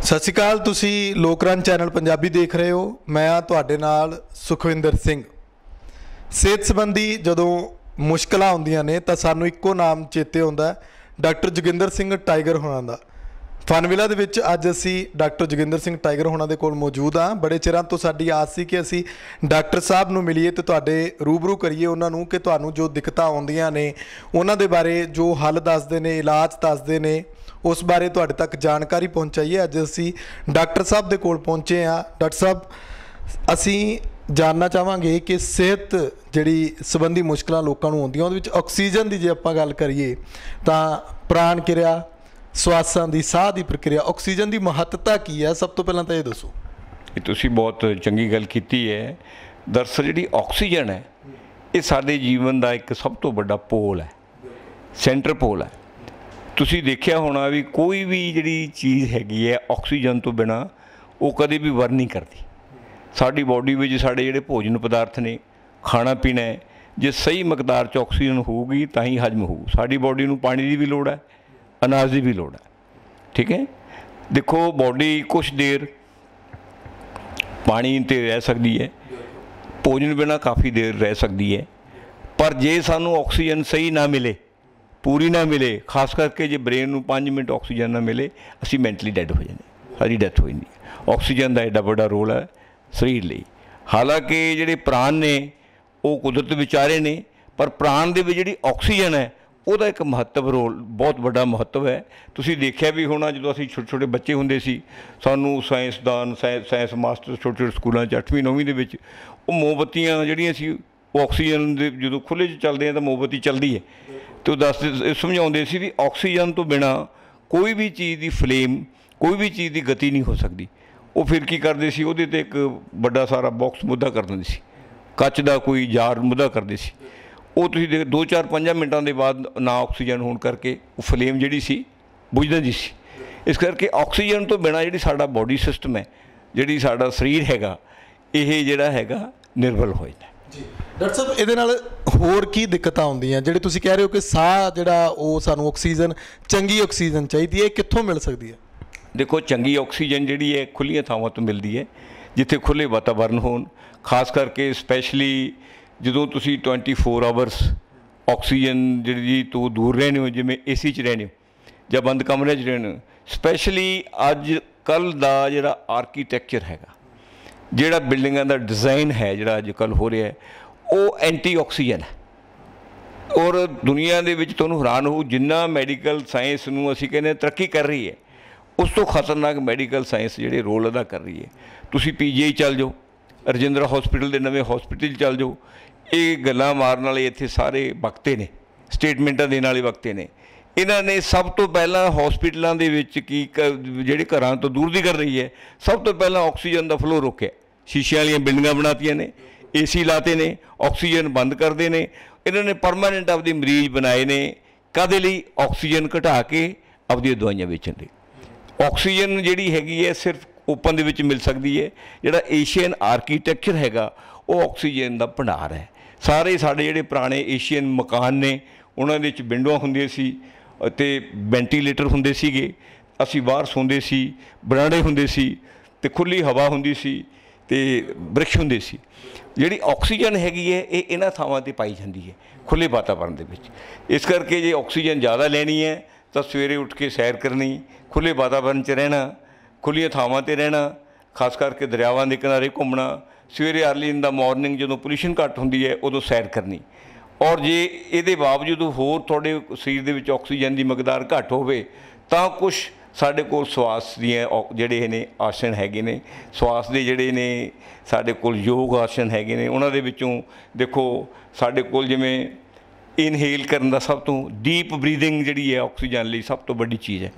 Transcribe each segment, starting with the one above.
सत श्री अकाल। तुसी लोकरन चैनल पंजाबी देख रहे हो। मैं हाँ तुहाडे नाल सुखविंदर सिंह। सेहत संबंधी जदों मुश्किलां आउंदियां ने तां सानूं इक्को नाम चेते आउंदा डॉक्टर जोगिंदर सिंह टाइगर होना दा। फनविला दे विच अज असी डॉक्टर जोगिंदर सिंह टाइगर होना दे कोल मौजूद हाँ। बड़े चिरां तो साडी आस सी कि असी डॉक्टर साहब नूं मिलीए ते तुहाडे रूबरू करिए उन्हां नूं कि तुहानूं जो दिक्कतां आउंदियां ने उन्हां दे बारे जो हल दसदे ने, इलाज दसदे ने, उस बारे तुहाडे तक जानकारी पहुँचाइए। अज असी डॉक्टर साहब दे कोल पहुँचे हाँ। डॉक्टर साहब, असी जानना चाहांगे कि सेहत जिहड़ी संबंधी मुश्किलां लोकां नूं आउंदियां उहदे विच ऑक्सीजन की जे आपां गल करिए तां प्राण किरिया, स्वासां की, साह की प्रक्रिया, ऑक्सीजन की महत्ता की है? सब तो पहलां तां ये दसो। तुसीं बहुत चंगी गल कीती है। दरअसल जिहड़ी ऑक्सीजन है ये साडे जीवन का एक सब तो बड़ा पोल है, सेंटर पोल है। तुसीं देखिया होना भी कोई भी जिहड़ी चीज़ हैगी है ऑक्सीजन तो बिना वो कभी भी वर नहीं करती। साडी बॉडी में साढ़े जिहड़े भोजन पदार्थ ने, खाना पीना है, जे सही मकदार च ऑक्सीजन होगी तो ही हजम होऊ। साडी बॉडी नूं पानी की भी लोड़ है, अनाज की भी लोड़ है। ठीक है, देखो बॉडी कुछ देर पानी ते रह सकती है, भोजन बिना काफ़ी देर रह सकती है, पर जे सानू ऑक्सीजन सही ना मिले, पूरी ना मिले, खास करके जे ब्रेन नूं 5 मिनट ऑक्सीजन ना मिले, असी मैंटली डैड हो जाने, सारी डैथ हो जाती। ऑक्सीजन का एडा बड़ा रोल है शरीर लिए। हालांकि जिहड़े प्राण ने वो कुदरत विचारे ने, पर प्राण दे विच जिहड़ी ऑक्सीजन है ਉਹਦਾ एक महत्व रोल, बहुत बड़ा महत्व है। तुसीं देखिया भी होना जो असीं छोटे छोटे बच्चे हुंदे सी, सानू साइंसदान साइंस मास्टर छोटे छोटे स्कूलों 8वीं 9वीं दे विच वो मोमबत्तियां जिहड़ियां सी वो ऑक्सीजन दे जो खुले चलते हैं तो मोमबत्ती चलती है तो दसदे समझाउंदे सी भी ऑक्सीजन तो बिना कोई भी चीज़ की फ्लेम, कोई भी चीज़ की गति नहीं हो सकती। वो फिर की करते सी, उहदे ते एक बड़ा सारा बॉक्स मुद्दा कर दिंदे सी, कच का कोई जार मुद्दा करते सी। वो तुसीं देख 2-4-5 मिनटों के बाद ना ऑक्सीजन होने करके वो फ्लेम जिहड़ी सी बुझ जांदी सी। इस करके ऑक्सीजन तो बिना जिहड़ी साडा बॉडी सिस्टम है, जिहड़ी साडा शरीर हैगा, ये जिहड़ा हैगा निर्बल हो जाता है। डॉक्टर साहब, इहदे नाल होर की दिक्कतां आउंदियां जिहड़े तुसीं कह रहे हो कि साह जिहड़ा वो सानू ऑक्सीजन, चंगी ऑक्सीजन चाहिदी है, कित्थों मिल सकती है? देखो चंगी ऑक्सीजन जिहड़ी है खुल्लियां थावां तो मिलती है, जिथे खुले वातावरण होण, खास करके स्पैशली ਜਦੋਂ ਤੁਸੀਂ 24 ਆਵਰਸ ਆਕਸੀਜਨ ਜਿਹੜੀ ਤੋਂ ਦੂਰ ਰਹਿੰਦੇ ਹੋ, ਜਿਵੇਂ AC 'ਚ ਰਹਿੰਦੇ ਹੋ ਜਾਂ ਬੰਦ ਕਮਰੇ 'ਚ ਰਹਿੰਦੇ ਹੋ। ਸਪੈਸ਼ਲੀ ਅੱਜ ਕੱਲ੍ਹ ਦਾ ਜਿਹੜਾ ਆਰਕੀਟੈਕਚਰ ਹੈਗਾ, ਜਿਹੜਾ ਬਿਲਡਿੰਗਾਂ ਦਾ ਡਿਜ਼ਾਈਨ ਹੈ ਜਿਹੜਾ ਅੱਜ ਕੱਲ੍ਹ ਹੋ ਰਿਹਾ ਹੈ, ਉਹ ਐਂਟੀ ਆਕਸੀਜਨ ਹੈ। ਔਰ ਦੁਨੀਆ ਦੇ ਵਿੱਚ ਤੁਹਾਨੂੰ ਹੈਰਾਨ ਹੋਊ ਜਿੰਨਾ ਮੈਡੀਕਲ ਸਾਇੰਸ ਨੂੰ ਅਸੀਂ ਕਹਿੰਦੇ ਤਰੱਕੀ ਕਰ ਰਹੀ ਹੈ, ਉਸ ਤੋਂ ਖਤਰਨਾਕ ਮੈਡੀਕਲ ਸਾਇੰਸ ਜਿਹੜੇ ਰੋਲ ਅਦਾ ਕਰ ਰਹੀ ਹੈ। ਤੁਸੀਂ PGI ਚੱਲ ਜਾਓ, ਰਜਿੰਦਰਾ ਹੌਸਪੀਟਲ ਦੇ ਨਵੇਂ ਹੌਸਪੀਟਲ ਚੱਲ ਜਾਓ, ਇਹ ਗੱਲਾਂ ਮਾਰਨ ਵਾਲੇ ਇੱਥੇ ਸਾਰੇ ਵਕਤੇ ਨੇ, ਸਟੇਟਮੈਂਟਾਂ ਦੇਣ ਵਾਲੇ ਵਕਤੇ ਨੇ। ਇਹਨਾਂ ਨੇ ਸਭ ਤੋਂ ਪਹਿਲਾਂ ਹੌਸਪੀਟਲਾਂ ਦੇ ਵਿੱਚ ਕੀ ਜਿਹੜੇ ਘਰਾਂ ਤੋਂ ਦੂਰ ਦੀ ਕਰ ਰਹੀ ਹੈ, ਸਭ ਤੋਂ ਪਹਿਲਾਂ ਆਕਸੀਜਨ ਦਾ ਫਲੋ ਰੋਕਿਆ। ਸ਼ੀਸ਼ੇ ਵਾਲੀਆਂ ਬਿਲਡਿੰਗਾਂ ਬਣਾਤੀਆਂ ਨੇ, AC ਲਾਤੇ ਨੇ, ਆਕਸੀਜਨ ਬੰਦ ਕਰਦੇ ਨੇ। ਇਹਨਾਂ ਨੇ ਪਰਮਾਨੈਂਟ ਆਪਦੇ ਮਰੀਜ਼ ਬਣਾਏ ਨੇ, ਕਾਹਦੇ ਲਈ? ਆਕਸੀਜਨ ਘਟਾ ਕੇ ਆਪਦੀਆਂ ਦਵਾਈਆਂ ਵੇਚਣ ਲਈ। ਆਕਸੀਜਨ ਜਿਹੜੀ ਹੈਗੀ ਹੈ ਸਿਰਫ ओपन दे मिल सकती है। जिहड़ा एशियन आर्कीटैक्चर हैगा वो ऑक्सीजन का भंडार है। सारे साढ़े जिहड़े पुराने एशियन मकान ने उन्हां दे विच विंडोआं हुंदियां सी ते वेंटीलेटर हुंदे सीगे, असीं बाहर सौंदे सी, बरांडे हुंदे सी ते खुली हवा हुंदी सी ते वृक्ष हुंदे सी। जिहड़ी ऑक्सीजन हैगी है ये इन्हां थावां ते पाई जांदी है खुले वातावरण दे विच। इस करके जे ऑक्सीजन ज़्यादा लैनी है तो सवेरे उठ के सैर करनी, खुले वातावरण च रहना, खुलियां थावां ते रहना, खास करके दरियावां के किनारे घूमना, सवेरे अर्ली इन द मॉर्निंग जो पोल्यूशन घट होंदी है उदों सैर करनी। और जे ये बावजूद होर थोड़े शरीर दे विच ऑक्सीजन की मकदार घट होवे तां कुछ साडे कोल श्वास दियां जिहड़े ने आसन हैगे ने, श्वास दे जिहड़े ने साडे कोल योग आसन हैगे ने। उन्हां दे विचों देखो साडे कोल जिवें इनहेल करने का सब तो डीप ब्रीदिंग जी है ऑक्सीजन लिए सब तो बड़ी चीज़ है।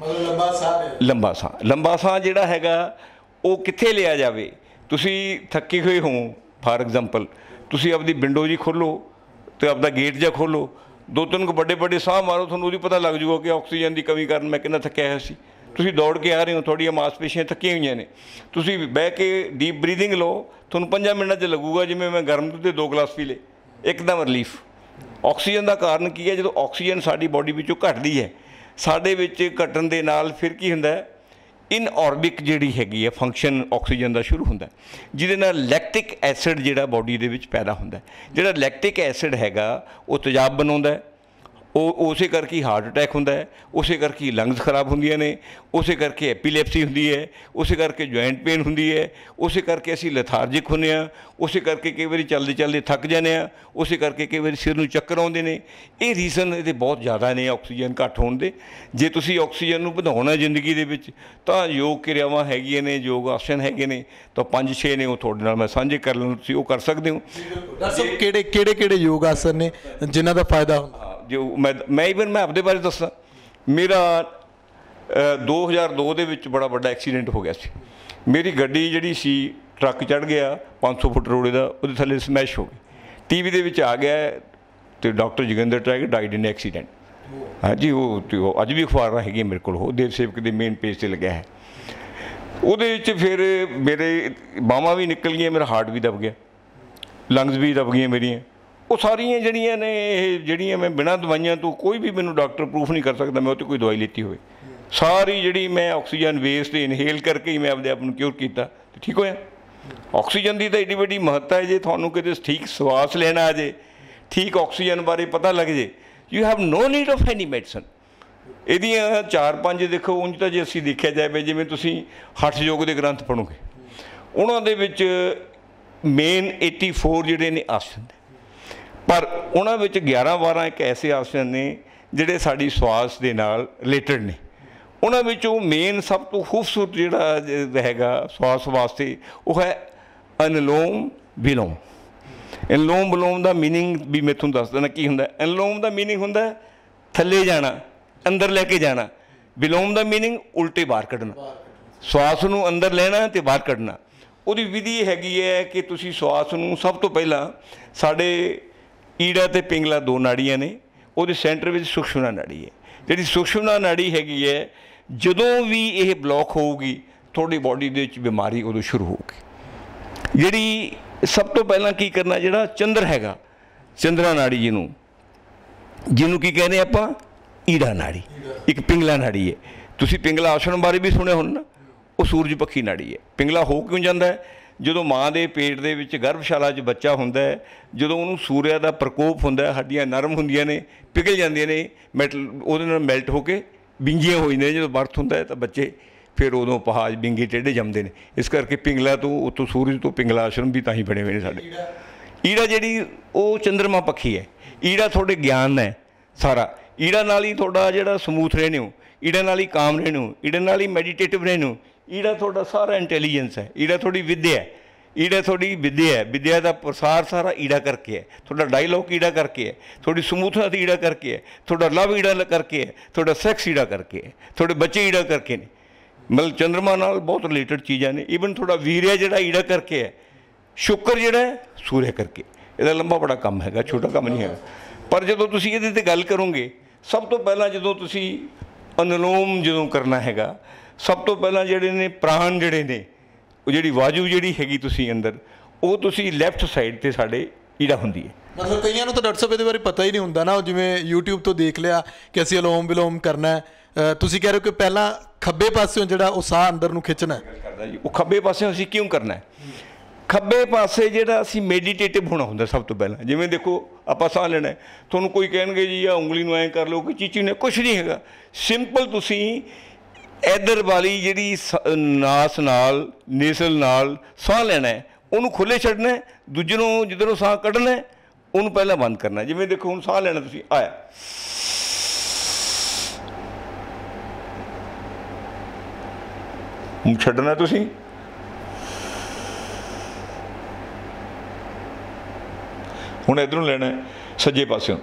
लंबा साह जिहड़ा हैगा वो कित्थे लिया जाए? तुसी थके हुए हो, फॉर एग्जांपल तुसी अपनी विंडो जी खोलो तो अपना गेट जा खोलो, 2-3 बड़े बड़े साह मारो, थोड़ा भी पता लग जूगा कि ऑक्सीजन की कमी कारण मैं कितना थकिया है। तुसी दौड़ के आ रहे हो, थोड़ी मांसपेशियां थकिया हुई ने, तुसी बह के डीप ब्रीदिंग लो, थोड़ा 5 मिनट च लगूगा जिमें मैं गर्म दूध 2 गिलास पी ले, एकदम रिलीफ। ऑक्सीजन का कारण की है? जो ऑक्सीजन साडी बॉडी विचों घटदी है, साडे विच घटण दे नाल फिर की हुंदा है, ਇਨਔਰਬਿਕ ਜਿਹੜੀ ਹੈਗੀ ਹੈ ਫੰਕਸ਼ਨ ਆਕਸੀਜਨ ਦਾ ਸ਼ੁਰੂ ਹੁੰਦਾ, ਜਿਹਦੇ ਨਾਲ ਲੈਕਟਿਕ ਐਸਿਡ ਜਿਹੜਾ ਬਾਡੀ ਦੇ ਵਿੱਚ ਪੈਦਾ ਹੁੰਦਾ। ਜਿਹੜਾ ਲੈਕਟਿਕ ਐਸਿਡ ਹੈਗਾ ਉਹ ਤੇਜ਼ਾਬ ਬਣਾਉਂਦਾ, ਉਹ ਉਸੇ ਕਰਕੇ ਹਾਰਟ ਅਟੈਕ ਹੁੰਦਾ ਹੈ, ਉਸੇ ਕਰਕੇ ਲੰਗਸ ਖਰਾਬ ਹੁੰਦੀਆਂ ਨੇ, ਉਸੇ ਕਰਕੇ ਐਪੀਲੈਪਸੀ ਹੁੰਦੀ ਹੈ, ਉਸੇ ਕਰਕੇ ਜੁਆਇੰਟ ਪੇਨ ਹੁੰਦੀ ਹੈ, ਉਸੇ ਕਰਕੇ ਅਸੀਂ ਲੈਥਾਰਜਿਕ ਹੁੰਦੇ ਹਾਂ, ਉਸੇ ਕਰਕੇ ਕਈ ਵਾਰੀ ਚੱਲਦੇ ਚੱਲਦੇ ਥੱਕ ਜਾਂਦੇ ਹਾਂ, ਉਸੇ ਕਰਕੇ ਕਈ ਵਾਰੀ ਸਿਰ ਨੂੰ ਚੱਕਰ ਆਉਂਦੇ ਨੇ। ਇਹ ਰੀਜ਼ਨ ਇਹਦੇ ਬਹੁਤ ਜ਼ਿਆਦਾ ਨੇ ਆਕਸੀਜਨ ਘੱਟ ਹੋਣ ਦੇ। ਜੇ ਤੁਸੀਂ ਆਕਸੀਜਨ ਨੂੰ ਵਧਾਉਣਾ ਜ਼ਿੰਦਗੀ ਦੇ ਵਿੱਚ ਤਾਂ ਯੋਗ ਕਿਰਿਆਵਾਂ ਹੈਗੀਆਂ ਨੇ, ਯੋਗ ਆਸਨ ਹੈਗੇ ਨੇ, ਤਾਂ 5-6 ਨੇ, ਉਹ ਤੁਹਾਡੇ ਨਾਲ ਮੈਂ ਸਾਂਝੇ ਕਰ ਲੈਣ, ਤੁਸੀਂ ਉਹ ਕਰ ਸਕਦੇ ਹੋ। ਡਾਕਟਰ ਸਾਹਿਬ ਕਿਹੜੇ ਯੋਗ ਆਸਨ ਨੇ ਜਿਨ੍ਹਾਂ ਦਾ ਫਾਇਦਾ ਹੁੰਦਾ? ਜੋ ਮੈਂ ਆਪਦੇ ਬਾਰੇ ਦੱਸਾਂ, ਮੇਰਾ 2002 ਦੇ ਵਿੱਚ ਬੜਾ ਵੱਡਾ ਐਕਸੀਡੈਂਟ ਹੋ ਗਿਆ ਸੀ। ਮੇਰੀ ਗੱਡੀ ਜਿਹੜੀ ਸੀ ਟਰੱਕ ਚੜ੍ਹ ਗਿਆ 500 ਫੁੱਟ ਰੋੜੇ ਦਾ, ਉਹਦੇ ਥੱਲੇ ਸਮੈਸ਼ ਹੋ ਗਈ, ਟੀਵੀ ਦੇ ਵਿੱਚ ਆ ਗਿਆ ਅਤੇ ਡਾਕਟਰ ਜੋਗਿੰਦਰ ਟਰੈਕ ਡਾਈਡ ਇਨ ਐਕਸੀਡੈਂਟ। ਹਾਂਜੀ, ਉਹ ਅੱਜ ਵੀ ਅਖਬਾਰਾਂ ਹੈਗੀਆਂ ਮੇਰੇ ਕੋਲ, ਉਹ ਦੇਵ ਸੇਵਕ ਦੇ ਮੇਨ ਪੇਜ 'ਤੇ ਲੱਗਿਆ ਹੈ। ਉਹਦੇ ਵਿੱਚ ਫਿਰ ਮੇਰੇ ਬਾਹਾਂ ਵੀ ਨਿਕਲ ਗਈਆਂ, ਮੇਰਾ ਹਾਰਟ ਵੀ ਦਬ ਗਿਆ, ਲੰਗਸ ਵੀ ਦਬ ਗਈਆਂ ਮੇਰੀਆਂ। ਉਹ ਸਾਰੀਆਂ ਜਿਹੜੀਆਂ ਨੇ, ਇਹ ਜਿਹੜੀਆਂ ਮੈਂ ਬਿਨਾਂ ਦਵਾਈਆਂ ਤੋਂ, ਕੋਈ ਵੀ ਮੈਨੂੰ ਡਾਕਟਰ ਪ੍ਰੂਫ ਨਹੀਂ ਕਰ ਸਕਦਾ ਮੈਂ ਉਹ 'ਤੇ ਕੋਈ ਦਵਾਈ ਲਿੱਤੀ ਹੋਵੇ, ਸਾਰੀ ਜਿਹੜੀ ਮੈਂ ਆਕਸੀਜਨ ਵੇਸਟ ਇਨਹੇਲ ਕਰਕੇ ਹੀ ਮੈਂ ਆਪਣੇ ਆਪ ਨੂੰ ਕਿਉਰ ਕੀਤਾ ਅਤੇ ਠੀਕ ਹੋਇਆ। ਆਕਸੀਜਨ ਦੀ ਤਾਂ ਏਡੀ ਵੱਡੀ ਮਹੱਤਤਾ ਹੈ, ਜੇ ਤੁਹਾਨੂੰ ਕਿਤੇ ਠੀਕ ਸਵਾਸ ਲੈਣਾ ਆ ਜੇ, ਠੀਕ ਆਕਸੀਜਨ ਬਾਰੇ ਪਤਾ ਲੱਗ ਜੇ, you have no need of any medicine. ਇਹਦੀਆਂ 4-5 ਦੇਖੋ, ਉਂਝ ਤਾਂ ਜੇ ਅਸੀਂ ਦੇਖਿਆ ਜਾਵੇ, ਜਿਵੇਂ ਤੁਸੀਂ ਹਠ ਯੋਗ ਦੇ ਗ੍ਰੰਥ ਪੜ੍ਹੋਗੇ, ਉਹਨਾਂ ਦੇ ਵਿੱਚ ਮੇਨ 84 ਜਿਹੜੇ ਨੇ ਆਸਨ ਨੇ, ਪਰ ਉਹਨਾਂ ਵਿੱਚ 11-12 ਇੱਕ ਐਸੇ ਆਸਨ ਨੇ ਜਿਹੜੇ ਸਾਡੀ ਸਵਾਸ ਦੇ ਨਾਲ ਰਿਲੇਟਡ ਨੇ। ਉਹਨਾਂ ਵਿੱਚੋਂ ਮੇਨ ਸਭ ਤੋਂ ਖੂਬਸੂਰਤ ਜਿਹੜਾ ਹੈਗਾ ਸਵਾਸ ਵਾਸਤੇ, ਉਹ ਹੈ ਅਨੁਲੋਮ ਵਿਲੋਮ। ਅਨੁਲੋਮ ਵਿਲੋਮ ਦਾ ਮੀਨਿੰਗ ਵੀ ਮੈਂ ਤੁਹਾਨੂੰ ਦੱਸ ਦੇਣਾ ਕੀ ਹੁੰਦਾ। ਅਨੁਲੋਮ ਦਾ ਮੀਨਿੰਗ ਹੁੰਦਾ ਥੱਲੇ ਜਾਣਾ, ਅੰਦਰ ਲੈ ਕੇ ਜਾਣਾ। ਵਿਲੋਮ ਦਾ ਮੀਨਿੰਗ ਉਲਟੇ ਬਾਹਰ ਕੱਢਣਾ, ਸਵਾਸ ਨੂੰ ਅੰਦਰ ਲੈਣਾ ਅਤੇ ਬਾਹਰ ਕੱਢਣਾ। ਉਹਦੀ ਵਿਧੀ ਹੈਗੀ ਹੈ ਕਿ ਤੁਸੀਂ ਸਵਾਸ ਨੂੰ ਸਭ ਤੋਂ ਪਹਿਲਾਂ, ਸਾਡੇ ਈੜਾ ਅਤੇ ਪਿੰਗਲਾ 2 ਨਾੜੀਆਂ ਨੇ, ਉਹਦੇ ਸੈਂਟਰ ਵਿੱਚ ਸੁਖਸ਼ਮਨਾ ਨਾੜੀ ਹੈ। ਜਿਹੜੀ ਸੁਖਸ਼ਮਨਾ ਨਾੜੀ ਹੈਗੀ ਹੈ, ਜਦੋਂ ਵੀ ਇਹ ਬਲੌਕ ਹੋਊਗੀ ਤੁਹਾਡੀ ਬਾਡੀ ਦੇ ਵਿੱਚ ਬਿਮਾਰੀ ਉਦੋਂ ਸ਼ੁਰੂ ਹੋਊਗੀ। ਜਿਹੜੀ ਸਭ ਤੋਂ ਪਹਿਲਾਂ ਕੀ ਕਰਨਾ, ਜਿਹੜਾ ਚੰਦਰ ਹੈਗਾ, ਚੰਦਰਾ ਨਾੜੀ ਜਿਹਨੂੰ ਕੀ ਕਹਿੰਦੇ ਆਪਾਂ, ਈੜਾ ਨਾੜੀ, ਇੱਕ ਪਿੰਗਲਾ ਨਾੜੀ ਹੈ। ਤੁਸੀਂ ਪਿੰਗਲਾ ਆਸਣ ਬਾਰੇ ਵੀ ਸੁਣਿਆ ਹੁਣ ਨਾ, ਉਹ ਸੂਰਜ ਪੱਖੀ ਨਾੜੀ ਹੈ। ਪਿੰਗਲਾ ਹੋ ਕਿਉਂ ਜਾਂਦਾ ਹੈ? ਜਦੋਂ ਮਾਂ ਦੇ ਪੇਟ ਦੇ ਵਿੱਚ ਗਰਭਸ਼ਾਲਾ 'ਚ ਬੱਚਾ ਹੁੰਦਾ ਹੈ, ਜਦੋਂ ਉਹਨੂੰ ਸੂਰਿਆ ਦਾ ਪ੍ਰਕੋਪ ਹੁੰਦਾ, ਹੱਡੀਆਂ ਨਰਮ ਹੁੰਦੀਆਂ ਨੇ, ਪਿਘਲ ਜਾਂਦੀਆਂ ਨੇ, ਉਹਦੇ ਨਾਲ ਮੈਲਟ ਹੋ ਕੇ ਬਿੰਗੀਆਂ ਹੋ ਜਾਂਦੀਆਂ। ਜਦੋਂ ਬਰਥ ਹੁੰਦਾ ਹੈ ਤਾਂ ਬੱਚੇ ਫਿਰ ਉਦੋਂ ਪਹਾਜ ਬਿੰਗੇ ਟੇਢੇ ਜੰਮਦੇ ਨੇ। ਇਸ ਕਰਕੇ ਪਿੰਗਲਾ ਤੋਂ, ਉੱਥੋਂ ਸੂਰਜ ਤੋਂ ਪਿੰਗਲਾ ਆਸ਼ਰਮ ਵੀ ਤਾਂ ਹੀ ਬਣੇ ਹੋਏ ਨੇ ਸਾਡੇ। ਈੜਾ ਜਿਹੜੀ ਉਹ ਚੰਦਰਮਾ ਪੱਖੀ ਹੈ। ਈੜਾ ਤੁਹਾਡੇ ਗਿਆਨ ਹੈ ਸਾਰਾ। ਈੜਾ ਨਾਲ ਹੀ ਤੁਹਾਡਾ ਜਿਹੜਾ ਸਮੂਥ ਰਹਿਣੇ ਹੋ, ਈੜਾ ਨਾਲ ਹੀ ਕਾਮ ਰਹਿਣੇ ਹੋ, ਈੜਾ ਨਾਲ ਹੀ ਮੈਡੀਟੇਟਿਵ ਰਹਿਣੇ ਹੋ। ਈੜਾ ਤੁਹਾਡਾ ਸਾਰਾ ਇੰਟੈਲੀਜੈਂਸ ਹੈ, ਈੜਾ ਤੁਹਾਡੀ ਵਿੱਦਿਆ ਹੈ, ਈੜਾ ਤੁਹਾਡੀ ਵਿੱਦਿਆ ਹੈ। ਵਿੱਦਿਆ ਦਾ ਪ੍ਰਸਾਰ ਸਾਰਾ ਈੜਾ ਕਰਕੇ ਹੈ। ਤੁਹਾਡਾ ਡਾਇਲੋਗ ਈੜਾ ਕਰਕੇ ਹੈ, ਤੁਹਾਡੀ ਸਮੂਥਨੈਸ ਈੜਾ ਕਰਕੇ ਹੈ, ਤੁਹਾਡਾ ਲਵ ਈੜਾ ਕਰਕੇ ਹੈ, ਤੁਹਾਡਾ ਸੈਕਸ ਈੜਾ ਕਰਕੇ ਹੈ, ਤੁਹਾਡੇ ਬੱਚੇ ਈੜਾ ਕਰਕੇ ਨੇ। ਮਤਲਬ ਚੰਦਰਮਾ ਨਾਲ ਬਹੁਤ ਰਿਲੇਟਡ ਚੀਜ਼ਾਂ ਨੇ। ਈਵਨ ਤੁਹਾਡਾ ਵੀਰਿਆ ਜਿਹੜਾ ਈੜਾ ਕਰਕੇ ਹੈ, ਸ਼ੁਕਰ ਜਿਹੜਾ ਹੈ ਸੂਰਿਆ ਕਰਕੇ। ਇਹਦਾ ਲੰਬਾ ਬੜਾ ਕੰਮ ਹੈਗਾ, ਛੋਟਾ ਕੰਮ ਨਹੀਂ ਹੈਗਾ। ਪਰ ਜਦੋਂ ਤੁਸੀਂ ਇਹਦੇ 'ਤੇ ਗੱਲ ਕਰੋਗੇ, ਸਭ ਤੋਂ ਪਹਿਲਾਂ ਜਦੋਂ ਤੁਸੀਂ ਅਨੁਲੋਮ ਕਰਨਾ ਹੈਗਾ, ਸਭ ਤੋਂ ਪਹਿਲਾਂ ਜਿਹੜੇ ਨੇ ਪ੍ਰਾਣ ਜਿਹੜੇ ਨੇ, ਉਹ ਜਿਹੜੀ ਵਾਯੂ ਜਿਹੜੀ ਹੈਗੀ ਤੁਸੀਂ ਅੰਦਰ, ਉਹ ਤੁਸੀਂ ਲੈਫਟ ਸਾਈਡ 'ਤੇ ਸਾਡੇ ਈੜਾ ਹੁੰਦੀ ਹੈ। ਮਤਲਬ ਕਈਆਂ ਨੂੰ ਤਾਂ ਡਾਕਟਰ ਸਾਹਿਬ ਇਹਦੇ ਬਾਰੇ ਪਤਾ ਹੀ ਨਹੀਂ ਹੁੰਦਾ ਨਾ, ਜਿਵੇਂ YouTube ਤੋਂ ਦੇਖ ਲਿਆ ਕਿ ਅਸੀਂ ਅਲੋਮ ਵਿਲੋਮ ਕਰਨਾ ਹੈ। ਤੁਸੀਂ ਕਹਿ ਰਹੇ ਹੋ ਕਿ ਪਹਿਲਾਂ ਖੱਬੇ ਪਾਸਿਓਂ ਜਿਹੜਾ ਉਹ ਸਾਹ ਅੰਦਰ ਨੂੰ ਖਿੱਚਣਾ ਕਰਦਾ ਜੀ, ਉਹ ਖੱਬੇ ਪਾਸਿਓਂ ਅਸੀਂ ਕਿਉਂ ਕਰਨਾ ਹੈ? ਖੱਬੇ ਪਾਸੇ ਜਿਹੜਾ ਅਸੀਂ ਮੈਡੀਟੇਟਿਵ ਹੋਣਾ ਹੁੰਦਾ ਸਭ ਤੋਂ ਪਹਿਲਾਂ। ਜਿਵੇਂ ਦੇਖੋ ਆਪਾਂ ਸਾਹ ਲੈਣਾ, ਤੁਹਾਨੂੰ ਕੋਈ ਕਹਿਣਗੇ ਜੀ ਆ ਉਂਗਲੀ ਨੂੰ ਐਂ ਕਰ ਲਓ ਕਿ ਚੀਚੀ ਨੇ, ਕੁਛ ਨਹੀਂ ਹੈਗਾ। ਸਿੰਪਲ ਤੁਸੀਂ ਇੱਧਰ ਵਾਲੀ ਜਿਹੜੀ ਨਾਸ ਨਾਲ, ਨੇਸਲ ਨਾਲ ਸਾਹ ਲੈਣਾ ਹੈ, ਉਹਨੂੰ ਖੁੱਲ੍ਹੇ ਛੱਡਣਾ ਹੈ। ਦੂਜੇ ਨੂੰ ਜਿੱਧਰੋਂ ਸਾਹ ਕੱਢਣਾ ਹੈ, ਉਹਨੂੰ ਪਹਿਲਾਂ ਬੰਦ ਕਰਨਾ। ਜਿਵੇਂ ਦੇਖੋ ਹੁਣ ਸਾਹ ਲੈਣਾ ਤੁਸੀਂ, ਆਇਆ, ਹੁਣ ਛੱਡਣਾ ਤੁਸੀਂ, ਹੁਣ ਇੱਧਰੋਂ ਲੈਣਾ ਸੱਜੇ ਪਾਸਿਓਂ।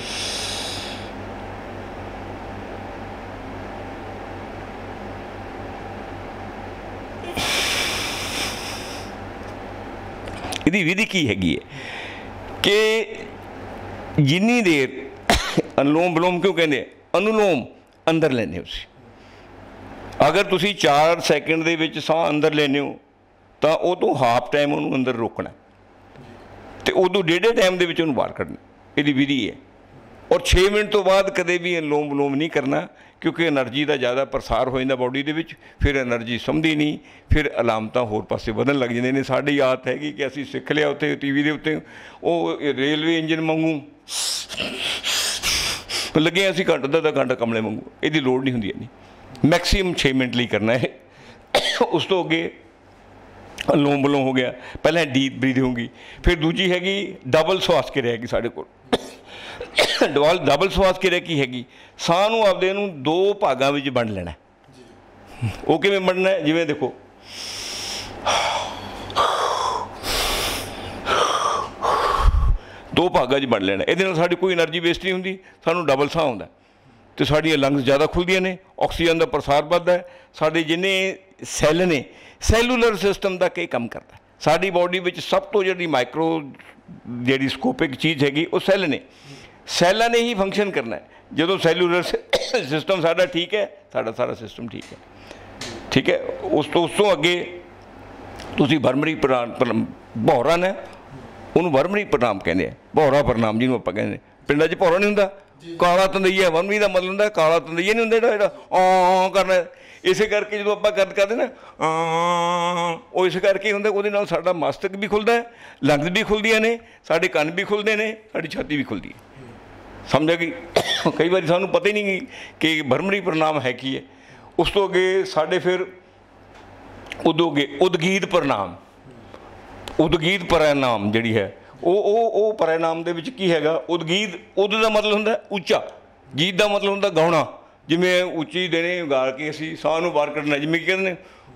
ਇਹਦੀ ਵਿਧੀ ਕੀ ਹੈਗੀ ਹੈ ਕਿ ਜਿੰਨੀ ਦੇਰ ਅਨੁਲੋਮ ਵਿਲੋਮ ਕਿਉਂ ਕਹਿੰਦੇ, ਅਨੁਲੋਮ ਅੰਦਰ ਲੈਂਦੇ ਹੋ ਤੁਸੀਂ। ਅਗਰ ਤੁਸੀਂ 4 ਸੈਕਿੰਡ ਦੇ ਵਿੱਚ ਸਾਹ ਅੰਦਰ ਲੈਂਦੇ ਹੋ ਤਾਂ ਉਹ ਤੋਂ ਹਾਫ ਟਾਈਮ ਉਹਨੂੰ ਅੰਦਰ ਰੋਕਣਾ ਅਤੇ ਉਦੋਂ ਡੇਢੇ ਟਾਈਮ ਦੇ ਵਿੱਚ ਉਹਨੂੰ ਬਾਹਰ ਕੱਢਣਾ। ਇਹਦੀ ਵਿਧੀ ਹੈ। ਔਰ 6 ਮਿੰਟ ਤੋਂ ਬਾਅਦ ਕਦੇ ਵੀ ਅਨੁਲੋਮ ਵਿਲੋਮ ਨਹੀਂ ਕਰਨਾ, क्योंकि एनर्जी का ज़्यादा प्रसार हो जाता बॉडी के विच, फिर एनर्जी समझदी नहीं, फिर अलामत होर पासे वधन लग जाते हैं। साड़ी आदत हैगी कि असीं सिख लिया उत्थे टीवी के उत्ते वो रेलवे इंजन वांगू लगे असीं घंटा घंटा कमले वांगू, इसकी लोड़ नहीं होंदी इन्नी, मैक्सीमम 6 मिनट लिए करना है। उस तो अगे अलोम विलोम हो गया, पहले डीप ब्रीथिंग होगी, फिर दूजी हैगी डबल श्वास किरिया हैगी साढ़े कोल। डबल श्वास किरिया की हैगी, साह नूं आपदे नूं 2 भागां विच वंड लेना। वो किवें वंडना है, जिवें देखो दो भागां 'च वंड लेना, इहदे नाल साडी कोई एनर्जी वेस्ट नहीं हुंदी, सानूं डबल साह आउंदा तो साडियां लंग्स ज़्यादा खुलदियां ने, ऑक्सीजन का प्रसार बढ़ता है, साडे जिन्ने सैल ने सैलूलर सिस्टम का कई काम करता है। साडी बॉडी में सब तो जिहड़ी माइक्रो जिहड़ी स्कोपिक चीज़ हैगी वो सैल ने, सैलां ने ही फंक्शन करना है। जो सैलूलर सिस्टम साडा ठीक है, साडा सारा सिस्टम ठीक है, ठीक है। उस तो अगे तुसीं बरमरी प्रणाम भौरा ने, उन्होंने बरमरी प्रणाम कहते हैं, भौरा प्रणाम जिन्होंने आपां कहते हैं। पिंडां 'च भौरा नहीं हुंदा, काला तंदईया बरमरी का मतलब होंदा काला तंदईया नहीं होंदा जिहड़ा करना। इस करके जो आप करते ना वो इस करके होंगे, वो साडा मस्तक भी खुलता है, लंग्स भी खुलदियां ने, साडे कन भी खुलते हैं, साडी छाती भी खुलती है। समझ आ गई? कई बार सानू पता ही नहीं कि बरमरी प्रणाम है की है। उस तो अगे साडे फिर उदों अगे उदगीत प्रणाम, उदगीत प्रणाम जिहड़ी है वो प्रणाम दे विच की हैगा। उदगीत, उद का मतलब होंदा उच्चा, गीत का मतलब होंदा गाउणा, जिवें उच्ची देने गा के असीं साह नूं बाहर कढना, जिवें की कहंदे ने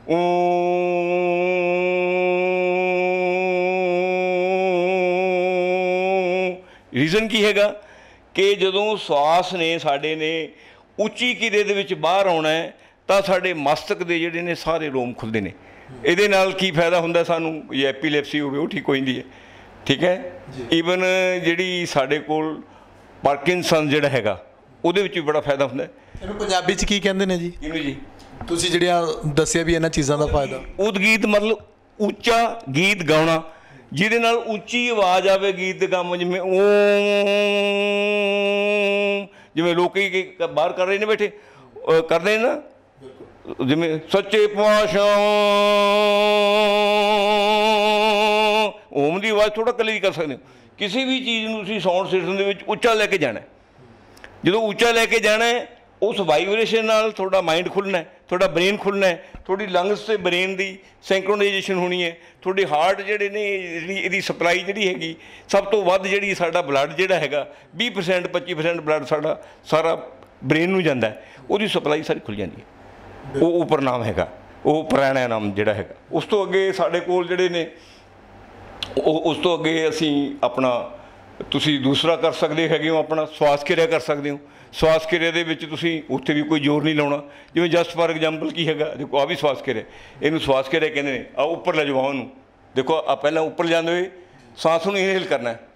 रीजन की हैगा कि जदों श्वास ने साडे ने उच्ची किरे दे विच बाहर आउणा है तां साडे मस्तक दे जिहड़े ने सारे रोम खुलदे ने। इहदे नाल की फायदा हुंदा सानूं, जे एपीलैप्सी होवे वो ठीक हो जांदी है, ठीक है। ईवन जिहड़ी साडे कोल पार्किंसन जिहड़ा हैगा ਉਹਦੇ ਵਿੱਚ ਵੀ बड़ा फायदा ਹੁੰਦਾ है। ਇਹਨੂੰ ਪੰਜਾਬੀ 'ਚ ਕੀ ਕਹਿੰਦੇ ਨੇ ਜੀ? ਕਿਹਨੂੰ ਜੀ? ਤੁਸੀਂ ਜਿਹੜੀਆਂ ਦੱਸਿਆ ਵੀ ਇਹਨਾਂ ਚੀਜ਼ਾਂ ਦਾ ਫਾਇਦਾ। ਉਦਗੀਤ ਮਤਲਬ ਉੱਚਾ ਗੀਤ ਗਾਉਣਾ, ਜਿਹਦੇ ਨਾਲ ਉੱਚੀ ਆਵਾਜ਼ ਆਵੇ ਗੀਤ ਦੇ ਕੰਮ, ਜਿਵੇਂ ਓ, ਜਿਵੇਂ ਲੋਕੀ ਬਾਹਰ ਕਰ ਰਹੇ ਨੇ ਬੈਠੇ ਕਰਦੇ ਨੇ ਨਾ, ਜਿਵੇਂ ਸੱਚੇ ਪਾਤਸ਼ਾਹ ਓਮ ਦੀ ਆਵਾਜ਼ ਥੋੜਾ ਕੱਲੀ ਕਰ ਸਕਦੇ ਹੋ। ਕਿਸੇ ਵੀ ਚੀਜ਼ ਨੂੰ ਤੁਸੀਂ ਸਾਊਂਡ ਸਿਸਟਮ ਦੇ ਵਿੱਚ ਉੱਚਾ ਲੈ ਕੇ ਜਾਣਾ, जो उच्चा लैके जाना है उस वाइब्रेशन नाल थोड़ा माइंड खुलना है, थोड़ा ब्रेन खुलना है, थोड़ी लंग्स से ब्रेन की सैंक्रोनाइजेशन होनी है, थोड़ी हार्ट जिहड़े ने इहदी सप्लाई जिहड़ी हैगी सब तो वध जिहड़ी साडा ब्लड जिहड़ा हैगा 20% 25% ब्लड साडा सारा ब्रेन नूं जांदा है, उहदी सप्लाई सारी खुल जांदी है। वो प्रणाम हैगा, वो प्राणायाम जिहड़ा हैगा। उस तो अगे साडे कोल जिहड़े ने उस तो अगे असीं अपना तुसी दूसरा कर सकते हैगे हो, अपना श्वास किरिया कर सकते हो। श्वास किरिया दे विच तुसी उत्थे भी कोई जोर नहीं लाउणा, जिवें जस्ट फॉर एग्जाम्पल की हैगा, देखो आ भी श्वास किरिया, इहनूं श्वास किरिया कहंदे ने। आ उपर ले जाओ उहनूं, देखो आ पहलां उपर जांदे होए सांस नूं इनहेल करना है,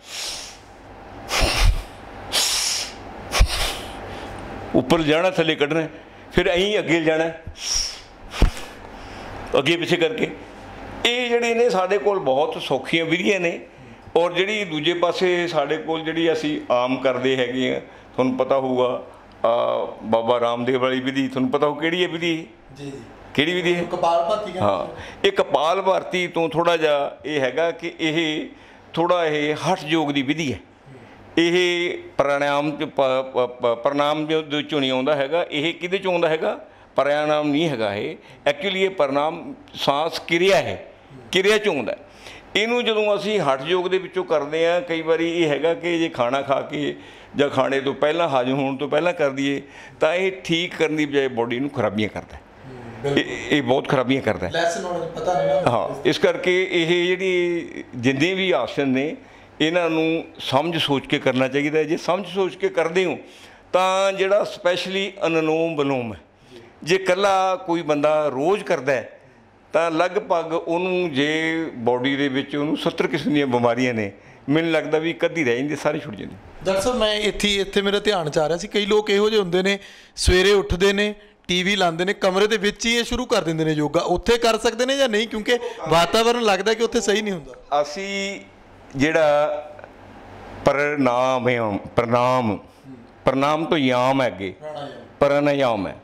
उपर जाना थल्ले कढना है, फिर अहीं अगे जाना है अगे पिछे करके। ये जिहड़े ने साडे कोल बहुत सौखियां विधियां ने। और जिहड़ी दूजे पासे साडे कोल जिहड़ी असीं आम करदे हैगे आ, तुहानूं पता होऊगा बाबा रामदेव वाली विधि, तुहानूं पता हो किहड़ी है विधि? जी जी, किहड़ी विधि है? कपाल भारती। हाँ, ये कपाल भारती तो थोड़ा जिहा ये हैगा कि ये थोड़ा ये हठ योग की विधि है। ये प्राणायाम प्रणाम दे विचों नहीं आउंदा हैगा, ये किहदे चों आउंदा हैगा? प्राणायाम नहीं हैगा ये, एक्चुअली ये प्रणाम सांस किरिया है, किरिया चों आउंदा है। ਇਹਨੂੰ ਜਦੋਂ ਅਸੀਂ ਹੱਠ ਯੋਗ ਦੇ ਵਿੱਚੋਂ ਕਰਦੇ ਹਾਂ, ਕਈ ਵਾਰੀ ਇਹ ਹੈਗਾ ਕਿ ਜੇ ਖਾਣਾ ਖਾ ਕੇ ਜਾਂ ਖਾਣੇ ਤੋਂ ਪਹਿਲਾਂ ਹਜਮ ਹੋਣ ਤੋਂ ਪਹਿਲਾਂ ਕਰ ਦਈਏ ਤਾਂ ਇਹ ਠੀਕ ਕਰਨ ਦੀ ਬਜਾਏ ਬੋਡੀ ਨੂੰ ਖਰਾਬੀਆਂ ਕਰਦਾ, ਇਹ ਬਹੁਤ ਖਰਾਬੀਆਂ ਕਰਦਾ। ਪਤਾ ਨਹੀਂ ਨਾ। ਹਾਂ, ਇਸ ਕਰਕੇ ਇਹ ਜਿਹੜੀ ਜਿੰਨੇ ਵੀ ਆਸਨ ਨੇ ਇਹਨਾਂ ਨੂੰ ਸਮਝ ਸੋਚ ਕੇ ਕਰਨਾ ਚਾਹੀਦਾ। ਜੇ ਸਮਝ ਸੋਚ ਕੇ ਕਰਦੇ ਹੋ ਤਾਂ ਜਿਹੜਾ ਸਪੈਸ਼ਲੀ ਅਨੁਲੋਮ ਵਿਲੋਮ ਹੈ, ਜੇ ਇਕੱਲਾ ਕੋਈ ਬੰਦਾ ਰੋਜ਼ ਕਰਦਾ ਹੈ ਤਾਂ ਲਗਭਗ ਉਹਨੂੰ ਜੇ ਬੋਡੀ ਦੇ ਵਿੱਚ ਉਹਨੂੰ 70 ਕਿਸਮ ਦੀਆਂ ਬਿਮਾਰੀਆਂ ਨੇ, ਮੈਨੂੰ ਲੱਗਦਾ ਵੀ ਕਦੀ ਰਹਿ ਜਾਂਦੇ, ਸਾਰੇ ਛੁੱਟ ਜਾਂਦੇ। ਡਾਕਟਰ ਸਾਹਿਬ ਮੈਂ ਇੱਥੇ ਮੇਰਾ ਧਿਆਨ 'ਚ ਆ ਰਿਹਾ ਸੀ, ਕਈ ਲੋਕ ਇਹੋ ਜਿਹੇ ਹੁੰਦੇ ਨੇ ਸਵੇਰੇ ਉੱਠਦੇ ਨੇ, ਟੀਵੀ ਲਾਉਂਦੇ ਨੇ, ਕਮਰੇ ਦੇ ਵਿੱਚ ਹੀ ਇਹ ਸ਼ੁਰੂ ਕਰ ਦਿੰਦੇ ਨੇ ਯੋਗਾ। ਉੱਥੇ ਕਰ ਸਕਦੇ ਨੇ ਜਾਂ ਨਹੀਂ, ਕਿਉਂਕਿ ਵਾਤਾਵਰਨ ਲੱਗਦਾ ਕਿ ਉੱਥੇ ਸਹੀ ਨਹੀਂ ਹੁੰਦਾ? ਅਸੀਂ ਜਿਹੜਾ ਪ੍ਰਣਾਮ ਤੋਂ ਯਾਮ ਹੈ ਅੱਗੇ ਪ੍ਰਾਣਾਯਾਮ ਹੈ।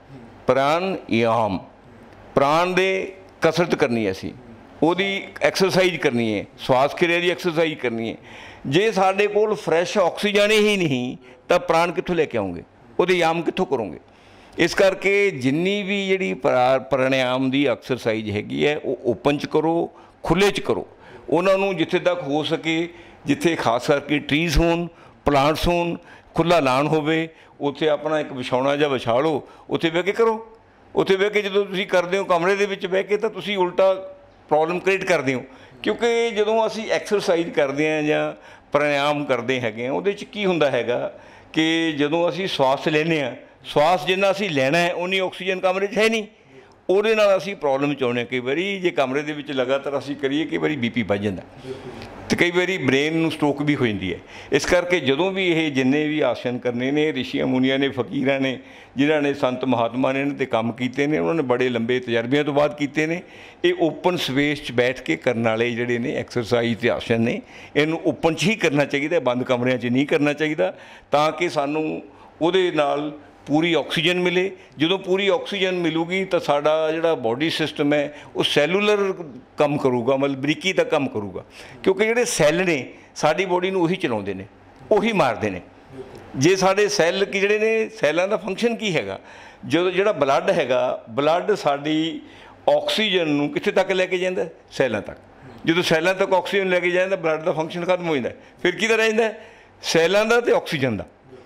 ਪ੍ਰਾਣਾਯਾਮ, ਪ੍ਰਾਣ ਦੇ ਕਸਰਤ ਕਰਨੀ ਹੈ ਅਸੀਂ, ਉਹਦੀ ਐਕਸਰਸਾਈਜ਼ ਕਰਨੀ ਹੈ, ਸਵਾਸ ਕਿਰਿਆ ਦੀ ਐਕਸਰਸਾਈਜ਼ ਕਰਨੀ ਹੈ। ਜੇ ਸਾਡੇ ਕੋਲ ਫਰੈਸ਼ ਆਕਸੀਜਨ ਹੀ ਨਹੀਂ ਤਾਂ ਪ੍ਰਾਣ ਕਿੱਥੋਂ ਲੈ ਕੇ ਆਉਂਗੇ, ਉਹਦੇ ਯਾਮ ਕਿੱਥੋਂ ਕਰੋਗੇ। ਇਸ ਕਰਕੇ ਜਿੰਨੀ ਵੀ ਜਿਹੜੀ ਪ੍ਰਾਣਾਯਾਮ ਦੀ ਐਕਸਰਸਾਈਜ਼ ਹੈਗੀ ਹੈ ਉਹ ਓਪਨ 'ਚ ਕਰੋ, ਖੁੱਲ੍ਹੇ 'ਚ ਕਰੋ। ਉਹਨਾਂ ਨੂੰ ਜਿੱਥੇ ਤੱਕ ਹੋ ਸਕੇ, ਜਿੱਥੇ ਖਾਸ ਕਰਕੇ ਟਰੀਜ਼ ਹੋਣ, ਪਲਾਂਟਸ ਹੋਣ, ਖੁੱਲ੍ਹਾ ਲਾਣ ਹੋਵੇ, ਉੱਥੇ ਆਪਣਾ ਇੱਕ ਵਿਛਾਉਣਾ ਜਿਹਾ ਵਿਛਾ ਲਓ, ਉੱਥੇ ਬਹਿ ਕੇ ਕਰੋ। ਉੱਥੇ ਬਹਿ ਕੇ ਜਦੋਂ ਤੁਸੀਂ ਕਰਦੇ ਹੋ ਕਮਰੇ ਦੇ ਵਿੱਚ ਬਹਿ ਕੇ ਤਾਂ ਤੁਸੀਂ ਉਲਟਾ ਪ੍ਰੋਬਲਮ ਕ੍ਰੀਏਟ ਕਰਦੇ ਹੋ। ਕਿਉਂਕਿ ਜਦੋਂ ਅਸੀਂ ਐਕਸਰਸਾਈਜ਼ ਕਰਦੇ ਹਾਂ ਜਾਂ ਪ੍ਰਾਣਾਯਾਮ ਕਰਦੇ ਹੈਗੇ ਹਾਂ, ਉਹਦੇ 'ਚ ਕੀ ਹੁੰਦਾ ਹੈਗਾ ਕਿ ਜਦੋਂ ਅਸੀਂ ਸਵਾਸ ਲੈਂਦੇ ਹਾਂ, ਸਵਾਸ ਜਿੰਨਾ ਅਸੀਂ ਲੈਣਾ ਹੈ ਉਨੀ ਆਕਸੀਜਨ ਕਮਰੇ 'ਚ ਹੈ ਨਹੀਂ। ਉਹਦੇ ਨਾਲ ਅਸੀਂ ਪ੍ਰੋਬਲਮ 'ਚ ਆਉਂਦੇ ਹਾਂ। ਕਈ ਵਾਰੀ ਜੇ ਕਮਰੇ ਦੇ ਵਿੱਚ ਲਗਾਤਾਰ ਅਸੀਂ ਕਰੀਏ, ਕਈ ਵਾਰੀ BP ਵੱਧ ਜਾਂਦਾ ਅਤੇ ਕਈ ਵਾਰੀ ਬ੍ਰੇਨ ਨੂੰ ਸਟ੍ਰੋਕ ਵੀ ਹੋ ਜਾਂਦੀ ਹੈ। ਇਸ ਕਰਕੇ ਜਦੋਂ ਵੀ ਇਹ ਜਿੰਨੇ ਵੀ ਆਸਨ ਕਰਨੇ ਨੇ, ਰਿਸ਼ੀਆਂ ਮੁਨੀਆਂ ਨੇ, ਫਕੀਰਾਂ ਨੇ, ਜਿਨ੍ਹਾਂ ਨੇ ਸੰਤ ਮਹਾਤਮਾ ਨੇ ਇਹਨਾਂ 'ਤੇ ਕੰਮ ਕੀਤੇ ਨੇ, ਉਹਨਾਂ ਨੇ ਬੜੇ ਲੰਬੇ ਤਜਰਬਿਆਂ ਤੋਂ ਬਾਅਦ ਕੀਤੇ ਨੇ। ਇਹ ਓਪਨ ਸਪੇਸ 'ਚ ਬੈਠ ਕੇ ਕਰਨ ਵਾਲੇ ਜਿਹੜੇ ਨੇ ਐਕਸਰਸਾਈਜ਼ ਅਤੇ ਆਸਨ ਨੇ, ਇਹਨੂੰ ਓਪਨ 'ਚ ਹੀ ਕਰਨਾ ਚਾਹੀਦਾ, ਬੰਦ ਕਮਰਿਆਂ 'ਚ ਨਹੀਂ ਕਰਨਾ ਚਾਹੀਦਾ, ਤਾਂ ਕਿ ਸਾਨੂੰ ਉਹਦੇ ਨਾਲ ਪੂਰੀ ਆਕਸੀਜਨ ਮਿਲੇ। ਜਦੋਂ ਪੂਰੀ ਆਕਸੀਜਨ ਮਿਲੂਗੀ ਤਾਂ ਸਾਡਾ ਜਿਹੜਾ ਬਾਡੀ ਸਿਸਟਮ ਹੈ ਉਹ ਸੈਲੂਲਰ ਕੰਮ ਕਰੂਗਾ, ਮਤਲਬ ਬਰੀਕੀ ਦਾ ਕੰਮ ਕਰੂਗਾ। ਕਿਉਂਕਿ ਜਿਹੜੇ ਸੈੱਲ ਨੇ ਸਾਡੀ ਬਾਡੀ ਨੂੰ ਉਹੀ ਚਲਾਉਂਦੇ ਨੇ, ਉਹੀ ਮਾਰਦੇ ਨੇ। ਜੇ ਸਾਡੇ ਸੈੱਲ ਕੀ ਜਿਹੜੇ ਨੇ, ਸੈੱਲਾਂ ਦਾ ਫੰਕਸ਼ਨ ਕੀ ਹੈਗਾ, ਜਦੋਂ ਜਿਹੜਾ ਬਲੱਡ ਹੈਗਾ, ਬਲੱਡ ਸਾਡੀ ਆਕਸੀਜਨ ਨੂੰ ਕਿੱਥੇ ਤੱਕ ਲੈ ਕੇ ਜਾਂਦਾ, ਸੈੱਲਾਂ ਤੱਕ। ਜਦੋਂ ਸੈੱਲਾਂ ਤੱਕ ਆਕਸੀਜਨ ਲੈ ਕੇ ਜਾਂਦਾ, ਬਲੱਡ ਦਾ ਫੰਕਸ਼ਨ ਖਤਮ ਹੋ ਜਾਂਦਾ। ਫਿਰ ਕਿਹਦਾ ਰਹਿ ਜਾਂਦਾ, ਸੈੱਲਾਂ ਦਾ ਅਤੇ ਆਕਸੀਜਨ ਦਾ।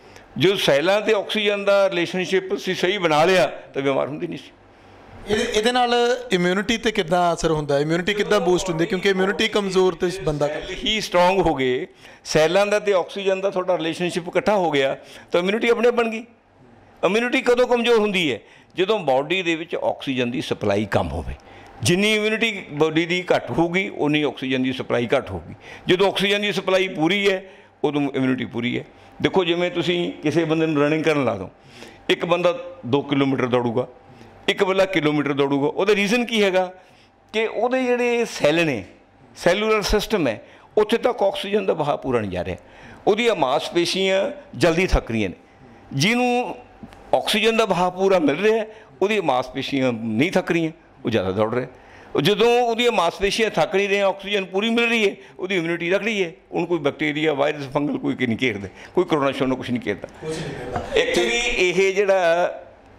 ਜੋ ਸੈੱਲਾਂ ਅਤੇ ਆਕਸੀਜਨ ਦਾ ਰਿਲੇਸ਼ਨਸ਼ਿਪ ਅਸੀਂ ਸਹੀ ਬਣਾ ਲਿਆ ਤਾਂ ਬਿਮਾਰ ਹੁੰਦੀ ਨਹੀਂ ਸੀ। ਇਹਦੇ ਨਾਲ ਇਮਿਊਨਿਟੀ 'ਤੇ ਕਿੱਦਾਂ ਅਸਰ ਹੁੰਦਾ, ਇਮਿਊਨਿਟੀ ਕਿੱਦਾਂ ਬੂਸਟ ਹੁੰਦੀ, ਕਿਉਂਕਿ ਇਮਿਊਨਿਟੀ ਕਮਜ਼ੋਰ ਤੇ ਬੰਦਾ ਹੀ ਸਟਰੋਂਗ ਹੋ ਗਏ, ਸੈੱਲਾਂ ਦਾ ਅਤੇ ਆਕਸੀਜਨ ਦਾ ਤੁਹਾਡਾ ਰਿਲੇਸ਼ਨਸ਼ਿਪ ਇਕੱਠਾ ਹੋ ਗਿਆ ਤਾਂ ਇਮਿਊਨਿਟੀ ਆਪਣੇ ਆਪ ਬਣ ਗਈ। ਇਮਿਊਨਿਟੀ ਕਦੋਂ ਕਮਜ਼ੋਰ ਹੁੰਦੀ ਹੈ, ਜਦੋਂ ਬਾਡੀ ਦੇ ਵਿੱਚ ਆਕਸੀਜਨ ਦੀ ਸਪਲਾਈ ਕਮ ਹੋਵੇ। ਜਿੰਨੀ ਇਮਿਊਨਿਟੀ ਬਾਡੀ ਦੀ ਘੱਟ ਹੋਊਗੀ ਉਨੀ ਆਕਸੀਜਨ ਦੀ ਸਪਲਾਈ ਘੱਟ ਹੋਊਗੀ। ਜਦੋਂ ਆਕਸੀਜਨ ਦੀ ਸਪਲਾਈ ਪੂਰੀ ਹੈ ਉਦੋਂ ਇਮਿਊਨਿਟੀ ਪੂਰੀ ਹੈ। ਦੇਖੋ ਜਿਵੇਂ ਤੁਸੀਂ ਕਿਸੇ ਬੰਦੇ ਨੂੰ ਰਨਿੰਗ ਕਰਨ ਲਾ ਦਿਓ, ਇੱਕ ਬੰਦਾ 2 ਕਿਲੋਮੀਟਰ ਦੌੜੂਗਾ, ਇੱਕ ਬੰਦਾ ਕਿਲੋਮੀਟਰ ਦੌੜੂਗਾ। ਉਹਦਾ ਰੀਜ਼ਨ ਕੀ ਹੈਗਾ ਕਿ ਉਹਦੇ ਜਿਹੜੇ ਸੈੱਲ ਨੇ, ਸੈਲੂਲਰ ਸਿਸਟਮ ਹੈ, ਉੱਥੇ ਤੱਕ ਆਕਸੀਜਨ ਦਾ ਵਹਾਅ ਪੂਰਾ ਨਹੀਂ ਜਾ ਰਿਹਾ। ਉਹਦੀਆਂ ਮਾਸਪੇਸ਼ੀਆਂ ਜਲਦੀ ਥੱਕ ਰਹੀਆਂ ਨੇ। ਜਿਹਨੂੰ ਆਕਸੀਜਨ ਦਾ ਵਹਾਅ ਪੂਰਾ ਮਿਲ ਰਿਹਾ, ਉਹਦੀਆਂ ਮਾਸਪੇਸ਼ੀਆਂ ਨਹੀਂ ਥੱਕ ਰਹੀਆਂ, ਉਹ ਜ਼ਿਆਦਾ ਦੌੜ ਰਿਹਾ। ਜਦੋਂ ਉਹਦੀਆਂ ਮਾਸਪੇਸ਼ੀਆਂ ਥੱਕ ਨਹੀਂ ਰਹੀਆਂ, ਆਕਸੀਜਨ ਪੂਰੀ ਮਿਲ ਰਹੀ ਹੈ, ਉਹਦੀ ਇਮਿਊਨਿਟੀ ਰੱਖੜੀ ਹੈ। ਉਹਨੂੰ ਕੋਈ ਬੈਕਟੀਰੀਆ, ਵਾਇਰਸ, ਫੰਗਲ ਕੋਈ ਨਹੀਂ ਘੇਰਦਾ, ਕੋਈ ਕਰੋਨਾ ਸ਼ੋਨਾ ਕੁਛ ਨਹੀਂ ਘੇਰਦਾ। ਐਕਚੁਅਲੀ ਇਹ ਜਿਹੜਾ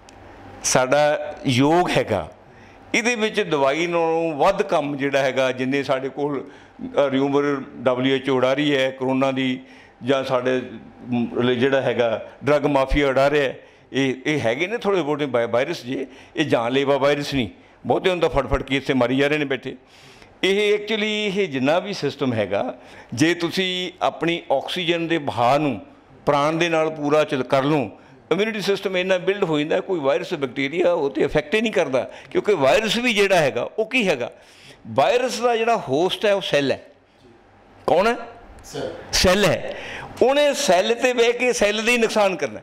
ਸਾਡਾ ਯੋਗ ਹੈਗਾ, ਇਹਦੇ ਵਿੱਚ ਦਵਾਈ ਨਾਲੋਂ ਵੱਧ ਕੰਮ ਜਿਹੜਾ ਹੈਗਾ, ਜਿੰਨੇ ਸਾਡੇ ਕੋਲ ਰਿਊਮਰ WHO ਉਡਾ ਰਹੀ ਹੈ ਕਰੋਨਾ ਦੀ, ਜਾਂ ਸਾਡੇ ਜਿਹੜਾ ਹੈਗਾ ਡਰੱਗ ਮਾਫੀਆ ਉਡਾ ਰਿਹਾ, ਇਹ ਹੈਗੇ ਨੇ ਥੋੜ੍ਹੇ ਬਹੁਤੇ ਵਾਇਰਸ। ਜੇ ਇਹ ਜਾਨਲੇਵਾ ਵਾਇਰਸ ਨਹੀਂ, ਬਹੁਤੇ ਹੁੰਦਾ ਫੜ ਕੇ ਇੱਥੇ ਮਾਰੀ ਜਾ ਰਹੇ ਨੇ ਬੈਠੇ। ਇਹ ਐਕਚੁਅਲੀ ਇਹ ਜਿੰਨਾ ਵੀ ਸਿਸਟਮ ਹੈਗਾ, ਜੇ ਤੁਸੀਂ ਆਪਣੀ ਆਕਸੀਜਨ ਦੇ ਵਹਾਅ ਨੂੰ ਪ੍ਰਾਣ ਦੇ ਨਾਲ ਪੂਰਾ ਕਰ ਲਓ, ਇਮਿਊਨਿਟੀ ਸਿਸਟਮ ਇੰਨਾ ਬਿਲਡ ਹੋ ਜਾਂਦਾ, ਕੋਈ ਵਾਇਰਸ ਬੈਕਟੀਰੀਆ ਉਹ 'ਤੇ ਇਫੈਕਟ ਹੀ ਨਹੀਂ ਕਰਦਾ। ਕਿਉਂਕਿ ਵਾਇਰਸ ਵੀ ਜਿਹੜਾ ਹੈਗਾ ਉਹ ਕੀ ਹੈਗਾ, ਵਾਇਰਸ ਦਾ ਜਿਹੜਾ ਹੋਸਟ ਹੈ ਉਹ ਸੈੱਲ ਹੈ। ਕੌਣ ਹੈ, ਸੈੱਲ ਹੈ। ਉਹਨੇ ਸੈੱਲ 'ਤੇ ਬਹਿ ਕੇ ਸੈੱਲ ਦਾ ਹੀ ਨੁਕਸਾਨ ਕਰਨਾ,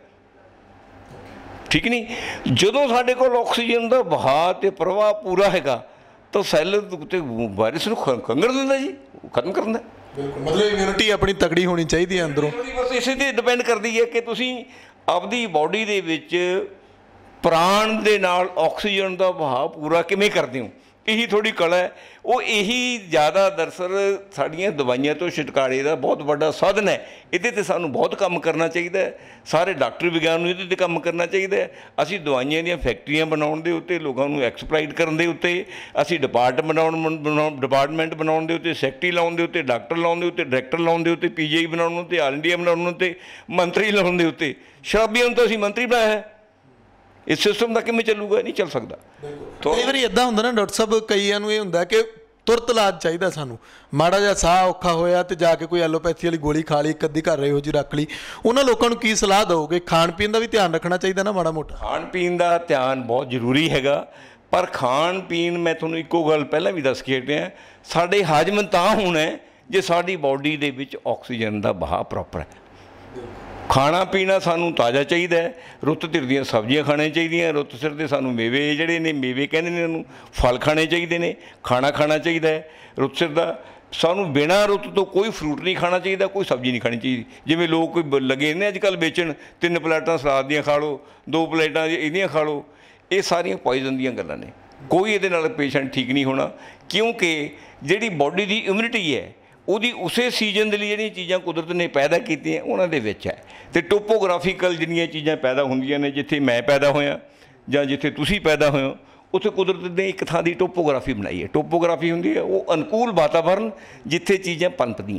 ਠੀਕ ਨਹੀਂ। ਜਦੋਂ ਸਾਡੇ ਕੋਲ ਆਕਸੀਜਨ ਦਾ ਵਹਾਅ ਅਤੇ ਪ੍ਰਵਾਹ ਪੂਰਾ ਹੈਗਾ ਤਾਂ ਸੈੱਲ ਉੱਤੇ ਵਾਇਰਸ ਨੂੰ ਖੰਗਰ ਦਿੰਦਾ ਜੀ, ਖਤਮ ਕਰ ਦਿੰਦਾ। ਬਿਲਕੁਲ, ਮਤਲਬ ਇਮਿਊਨਿਟੀ ਆਪਣੀ ਤਕੜੀ ਹੋਣੀ ਚਾਹੀਦੀ ਹੈ ਅੰਦਰੋਂ। ਬਸ ਇਸੇ 'ਤੇ ਡਿਪੈਂਡ ਕਰਦੀ ਹੈ ਕਿ ਤੁਸੀਂ ਆਪਦੀ ਬਾਡੀ ਦੇ ਵਿੱਚ ਪ੍ਰਾਣ ਦੇ ਨਾਲ ਆਕਸੀਜਨ ਦਾ ਵਹਾਅ ਪੂਰਾ ਕਿਵੇਂ ਕਰਦੇ ਹੋ। ਇਹੀ ਥੋੜ੍ਹੀ ਕਲਾ ਹੈ। ਉਹ ਇਹੀ ਜ਼ਿਆਦਾ ਦਰਅਸਲ ਸਾਡੀਆਂ ਦਵਾਈਆਂ ਤੋਂ ਛੁਟਕਾਰੇ ਦਾ ਬਹੁਤ ਵੱਡਾ ਸਾਧਨ ਹੈ। ਇਹਦੇ 'ਤੇ ਸਾਨੂੰ ਬਹੁਤ ਕੰਮ ਕਰਨਾ ਚਾਹੀਦਾ ਹੈ। ਸਾਰੇ ਡਾਕਟਰ ਵਿਗਿਆਨ ਨੂੰ ਇਹਦੇ 'ਤੇ ਕੰਮ ਕਰਨਾ ਚਾਹੀਦਾ ਹੈ। ਅਸੀਂ ਦਵਾਈਆਂ ਦੀਆਂ ਫੈਕਟਰੀਆਂ ਬਣਾਉਣ ਦੇ ਉੱਤੇ, ਲੋਕਾਂ ਨੂੰ ਐਕਸਪਲਾਈਟ ਕਰਨ ਦੇ ਉੱਤੇ, ਅਸੀਂ ਡਿਪਾਰਟਮੈਂਟ ਬਣਾਉਣ ਦੇ ਉੱਤੇ, ਸੈਕਟਰੀ ਲਾਉਣ ਦੇ ਉੱਤੇ, ਡਾਕਟਰ ਲਾਉਣ ਦੇ ਉੱਤੇ, ਡਾਇਰੈਕਟਰ ਲਾਉਣ ਦੇ ਉੱਤੇ, PGI ਬਣਾਉਣ ਦੇ ਉੱਤੇ, ਆਲ ਇੰਡੀਆ ਬਣਾਉਣ ਦੇ ਉੱਤੇ, ਮੰਤਰੀ ਲਾਉਣ ਦੇ ਉੱਤੇ। ਸ਼ਰਾਬੀਆਂ ਨੂੰ ਤਾਂ ਅਸੀਂ ਮੰਤਰੀ ਬਣਾਇਆ ਹੈ। ਇਸ ਸਿਸਟਮ ਦਾ ਕਿਵੇਂ ਚੱਲੂਗਾ, ਨਹੀਂ ਚੱਲ ਸਕਦਾ। ਕਈ ਵਾਰੀ ਇੱਦਾਂ ਹੁੰਦਾ ਨਾ ਡਾਕਟਰ ਸਾਹਿਬ, ਕਈਆਂ ਨੂੰ ਇਹ ਹੁੰਦਾ ਕਿ ਤੁਰਤ ਇਲਾਜ ਚਾਹੀਦਾ ਸਾਨੂੰ, ਮਾੜਾ ਜਿਹਾ ਸਾਹ ਔਖਾ ਹੋਇਆ ਤੇ ਜਾ ਕੇ ਕੋਈ ਐਲੋਪੈਥੀ ਵਾਲੀ ਗੋਲੀ ਖਾ ਲਈ, ਇੱਕ ਅੱਧੀ ਘਰ ਇਹੋ ਜਿਹੀ ਰੱਖ ਲਈ। ਉਹਨਾਂ ਲੋਕਾਂ ਨੂੰ ਕੀ ਸਲਾਹ ਦਿਓਗੇ? ਖਾਣ ਪੀਣ ਦਾ ਵੀ ਧਿਆਨ ਰੱਖਣਾ ਚਾਹੀਦਾ ਨਾ ਮਾੜਾ ਮੋਟਾ? ਖਾਣ ਪੀਣ ਦਾ ਧਿਆਨ ਬਹੁਤ ਜ਼ਰੂਰੀ ਹੈਗਾ, ਪਰ ਖਾਣ ਪੀਣ ਮੈਂ ਤੁਹਾਨੂੰ ਇੱਕੋ ਗੱਲ ਪਹਿਲਾਂ ਵੀ ਦੱਸ ਕੇ ਹਟਿਆ, ਸਾਡੇ ਹਾਜ਼ਮ ਤਾਂ ਹੋਣਾ ਜੇ ਸਾਡੀ ਬਾਡੀ ਦੇ ਵਿੱਚ ਆਕਸੀਜਨ ਦਾ ਵਹਾਅ ਪ੍ਰੋਪਰ ਹੈ। ਖਾਣਾ ਪੀਣਾ ਸਾਨੂੰ ਤਾਜ਼ਾ ਚਾਹੀਦਾ ਹੈ, ਰੁੱਤ ਸਿਰ ਦੀਆਂ ਸਬਜ਼ੀਆਂ ਖਾਣੀਆਂ ਚਾਹੀਦੀਆਂ, ਰੁੱਤ ਸਿਰ ਦੇ ਸਾਨੂੰ ਮੇਵੇ ਜਿਹੜੇ ਨੇ, ਮੇਵੇ ਕਹਿੰਦੇ ਨੇ ਉਹਨੂੰ, ਫਲ ਖਾਣੇ ਚਾਹੀਦੇ ਨੇ, ਖਾਣਾ ਖਾਣਾ ਚਾਹੀਦਾ ਹੈ ਰੁੱਤ ਸਿਰ ਦਾ। ਸਾਨੂੰ ਬਿਨਾਂ ਰੁੱਤ ਤੋਂ ਕੋਈ ਫਰੂਟ ਨਹੀਂ ਖਾਣਾ ਚਾਹੀਦਾ, ਕੋਈ ਸਬਜ਼ੀ ਨਹੀਂ ਖਾਣੀ ਚਾਹੀਦੀ। ਜਿਵੇਂ ਲੋਕ ਕੋਈ ਲੱਗੇ ਨੇ ਅੱਜ ਕੱਲ੍ਹ ਵੇਚਣ, 3 ਪਲੇਟਾਂ ਸਲਾਦ ਦੀਆਂ ਖਾ ਲਓ, 2 ਪਲੇਟਾਂ ਇਹਦੀਆਂ ਖਾ ਲਓ, ਇਹ ਸਾਰੀਆਂ ਪੋਇਜ਼ਨ ਦੀਆਂ ਗੱਲਾਂ ਨੇ। ਕੋਈ ਇਹਦੇ ਨਾਲ ਪੇਸ਼ੈਂਟ ਠੀਕ ਨਹੀਂ ਹੋਣਾ, ਕਿਉਂਕਿ ਜਿਹੜੀ ਬਾਡੀ ਦੀ ਇਮਿਊਨਿਟੀ ਹੈ ਉਹਦੀ ਉਸੇ ਸੀਜ਼ਨ ਦੇ ਲਈ ਜਿਹੜੀਆਂ ਚੀਜ਼ਾਂ ਕੁਦਰਤ ਨੇ ਪੈਦਾ ਕੀਤੀਆਂ ਉਹਨਾਂ ਦੇ ਵਿੱਚ ਹੈ। ਅਤੇ ਟੋਪੋਗ੍ਰਾਫੀਕਲ ਜਿਹੜੀਆਂ ਚੀਜ਼ਾਂ ਪੈਦਾ ਹੁੰਦੀਆਂ ਨੇ, ਜਿੱਥੇ ਮੈਂ ਪੈਦਾ ਹੋਇਆ ਜਾਂ ਜਿੱਥੇ ਤੁਸੀਂ ਪੈਦਾ ਹੋਏ ਹੋ, ਉੱਥੇ ਕੁਦਰਤ ਨੇ ਇੱਕ ਥਾਂ ਦੀ ਟੋਪੋਗ੍ਰਾਫੀ ਬਣਾਈ ਹੈ। ਟੋਪੋਗ੍ਰਾਫੀ ਹੁੰਦੀ ਹੈ ਉਹ ਅਨੁਕੂਲ ਵਾਤਾਵਰਨ ਜਿੱਥੇ ਚੀਜ਼ਾਂ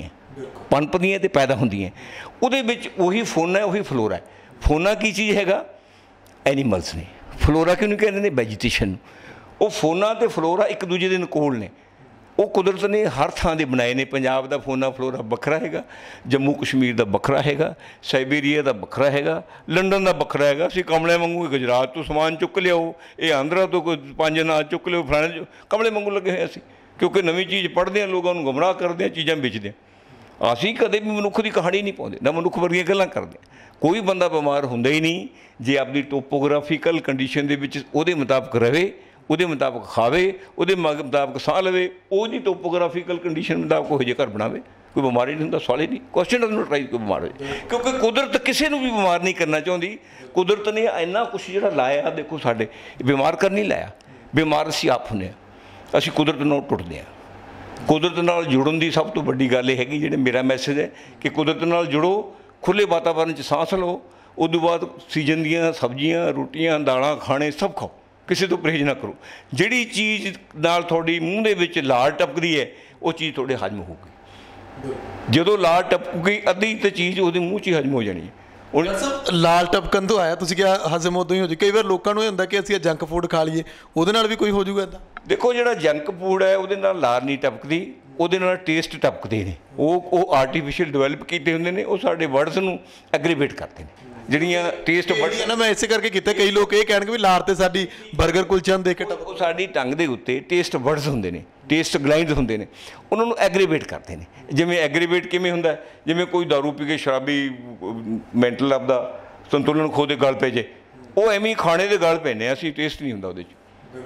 ਪਨਪਦੀਆਂ ਅਤੇ ਪੈਦਾ ਹੁੰਦੀਆਂ। ਉਹਦੇ ਵਿੱਚ ਉਹੀ ਫੋਨਾ ਹੈ, ਉਹੀ ਫਲੋਰਾ ਹੈ। ਫੋਨਾ ਕੀ ਚੀਜ਼ ਹੈਗਾ? ਐਨੀਮਲਸ ਨੇ। ਫਲੋਰਾ ਕਿਹਨੂੰ ਕਹਿੰਦੇ ਨੇ? ਵੈਜੀਟੇਸ਼ਨ। ਉਹ ਫੋਨਾ ਅਤੇ ਫਲੋਰਾ ਇੱਕ ਦੂਜੇ ਦੇ ਅਨੁਕੂਲ ਨੇ। ਉਹ ਕੁਦਰਤ ਨੇ ਹਰ ਥਾਂ ਦੇ ਬਣਾਏ ਨੇ। ਪੰਜਾਬ ਦਾ ਫੋਨਾ ਫਲੋਰਾ ਵੱਖਰਾ ਹੈਗਾ, ਜੰਮੂ ਕਸ਼ਮੀਰ ਦਾ ਵੱਖਰਾ ਹੈਗਾ, ਸਾਈਬੇਰੀਆ ਦਾ ਵੱਖਰਾ ਹੈਗਾ, ਲੰਡਨ ਦਾ ਵੱਖਰਾ ਹੈਗਾ। ਅਸੀਂ ਕਮਲਿਆਂ ਵਾਂਗੂ ਗੁਜਰਾਤ ਤੋਂ ਸਮਾਨ ਚੁੱਕ ਲਿਆਓ, ਇਹ ਆਂਧਰਾ ਤੋਂ ਕੋਈ 5 ਅਨਾਜ ਚੁੱਕ ਲਿਓ, ਫਲਾਣੇ ਕਮਲੇ ਵਾਂਗੂ ਲੱਗੇ ਹੋਏ ਅਸੀਂ, ਕਿਉਂਕਿ ਨਵੀਂ ਚੀਜ਼ ਪੜ੍ਹਦੇ ਹਾਂ, ਲੋਕਾਂ ਨੂੰ ਗੁੰਮਰਾਹ ਕਰਦੇ ਹਾਂ, ਚੀਜ਼ਾਂ ਵੇਚਦੇ ਹਾਂ। ਅਸੀਂ ਕਦੇ ਵੀ ਮਨੁੱਖ ਦੀ ਕਹਾਣੀ ਨਹੀਂ ਪਾਉਂਦੇ, ਨਾ ਮਨੁੱਖ ਵਰਗੀਆਂ ਗੱਲਾਂ ਕਰਦੇ। ਕੋਈ ਬੰਦਾ ਬਿਮਾਰ ਹੁੰਦਾ ਹੀ ਨਹੀਂ ਜੇ ਆਪਣੀ ਟੋਪੋਗ੍ਰਾਫੀਕਲ ਕੰਡੀਸ਼ਨ ਦੇ ਵਿੱਚ ਉਹਦੇ ਮੁਤਾਬਕ ਰਹੇ, ਉਹਦੇ ਮੁਤਾਬਕ ਖਾਵੇ, ਉਹਦੇ ਮੁਤਾਬਕ ਸਾਹ ਲਵੇ, ਉਹਦੀ ਟੋਪੋਗ੍ਰਾਫੀਕਲ ਕੰਡੀਸ਼ਨ ਮੁਤਾਬਕ ਉਹ ਜਿਹੇ ਘਰ ਬਣਾਵੇ। ਕੋਈ ਬਿਮਾਰੀ ਨਹੀਂ ਹੁੰਦਾ, ਸਵਾਲ ਹੀ ਨਹੀਂ, ਕੁਐਸਚਨ ਡਜ਼ ਨੋਟ ਰਾਈਜ਼ ਕੋਈ ਬਿਮਾਰ ਹੋਏ, ਕਿਉਂਕਿ ਕੁਦਰਤ ਕਿਸੇ ਨੂੰ ਵੀ ਬਿਮਾਰ ਨਹੀਂ ਕਰਨਾ ਚਾਹੁੰਦੀ। ਕੁਦਰਤ ਨੇ ਇੰਨਾ ਕੁਛ ਜਿਹੜਾ ਲਾਇਆ, ਦੇਖੋ ਸਾਡੇ ਬਿਮਾਰ ਕਰ ਨਹੀਂ ਲਾਇਆ, ਬਿਮਾਰ ਅਸੀਂ ਆਪ ਹੁੰਦੇ ਹਾਂ। ਅਸੀਂ ਕੁਦਰਤ ਨਾਲ ਟੁੱਟਦੇ ਹਾਂ। ਕੁਦਰਤ ਨਾਲ ਜੁੜਨ ਦੀ ਸਭ ਤੋਂ ਵੱਡੀ ਗੱਲ ਇਹ ਹੈਗੀ, ਜਿਹੜੇ ਮੇਰਾ ਮੈਸੇਜ ਹੈ ਕਿ ਕੁਦਰਤ ਨਾਲ ਜੁੜੋ, ਖੁੱਲ੍ਹੇ ਵਾਤਾਵਰਨ 'ਚ ਸਾਹ ਲਓ, ਉਦੋਂ ਬਾਅਦ ਸੀਜ਼ਨ ਦੀਆਂ ਸਬਜ਼ੀਆਂ, ਰੋਟੀਆਂ, ਦਾਲਾਂ, ਖਾਣੇ ਸਭ ਖਾਓ, ਕਿਸੇ ਤੋਂ ਪਰਹੇਜ਼ ਨਾ ਕਰੋ। ਜਿਹੜੀ ਚੀਜ਼ ਨਾਲ ਤੁਹਾਡੀ ਮੂੰਹ ਦੇ ਵਿੱਚ ਲਾਲ ਟਪਕਦੀ ਹੈ ਉਹ ਚੀਜ਼ ਤੁਹਾਡੇ ਹਜਮ ਹੋਊਗੀ। ਜਦੋਂ ਲਾਲ ਟਪਕੂਗੀ ਅੱਧੀ ਤਾਂ ਚੀਜ਼ ਉਹਦੇ ਮੂੰਹ 'ਚ ਹੀ ਹਜਮ ਹੋ ਜਾਣੀ ਹੈ। ਹੁਣ ਲਾਲ ਟਪਕਣ ਤੋਂ ਆਇਆ, ਤੁਸੀਂ ਕਿਹਾ ਹਜ਼ਮ ਉਦੋਂ ਹੀ ਹੋ ਜਾਏ। ਕਈ ਵਾਰ ਲੋਕਾਂ ਨੂੰ ਇਹ ਹੁੰਦਾ ਕਿ ਅਸੀਂ ਇਹ ਜੰਕ ਫੂਡ ਖਾ ਲਈਏ, ਉਹਦੇ ਨਾਲ ਵੀ ਕੋਈ ਹੋ ਜਾਊਗਾ ਇੱਦਾਂ? ਦੇਖੋ, ਜਿਹੜਾ ਜੰਕ ਫੂਡ ਹੈ ਉਹਦੇ ਨਾਲ ਲਾਰ ਨਹੀਂ ਟਪਕਦੀ, ਉਹਦੇ ਨਾਲ ਟੇਸਟ ਟਪਕਦੇ ਨੇ। ਉਹ ਆਰਟੀਫਿਸ਼ੀਅਲ ਡਿਵੈਲਪ ਕੀਤੇ ਹੁੰਦੇ ਨੇ, ਉਹ ਸਾਡੇ ਵਰਡਸ ਨੂੰ ਐਗਰੀਵੇਟ ਕਰਦੇ ਨੇ। ਜਿਹੜੀਆਂ ਟੇਸਟ ਵਰਡਸ ਨਾ, ਮੈਂ ਇਸੇ ਕਰਕੇ ਕੀਤਾ। ਕਈ ਲੋਕ ਇਹ ਕਹਿਣਗੇ ਵੀ ਲਾਰ ਤੇ ਸਾਡੀ ਬਰਗਰ ਕੁਲਚਾ ਨੂੰ ਦੇਖ ਕੇ ਉਹ ਸਾਡੀ ਟੰਗ ਦੇ ਉੱਤੇ ਟੇਸਟ ਵਰਡਸ ਹੁੰਦੇ ਨੇ, ਟੇਸਟ ਗਲਾਈਡਸ ਹੁੰਦੇ ਨੇ, ਉਹਨਾਂ ਨੂੰ ਐਗਰੀਵੇਟ ਕਰਦੇ ਨੇ। ਜਿਵੇਂ ਐਗਰੀਵੇਟ ਕਿਵੇਂ ਹੁੰਦਾ? ਜਿਵੇਂ ਕੋਈ ਦਾਰੂ ਪੀ ਕੇ ਸ਼ਰਾਬੀ ਮੈਂਟਲ ਆਪਦਾ ਸੰਤੁਲਨ ਖੋ ਦੇ ਗਲ ਪੈ ਜੇ, ਉਹ ਐਵੇਂ ਹੀ ਖਾਣੇ ਦੇ ਗਲ ਪੈਂਦੇ, ਅਸੀਂ ਟੇਸਟ ਨਹੀਂ ਹੁੰਦਾ ਉਹਦੇ 'ਚ।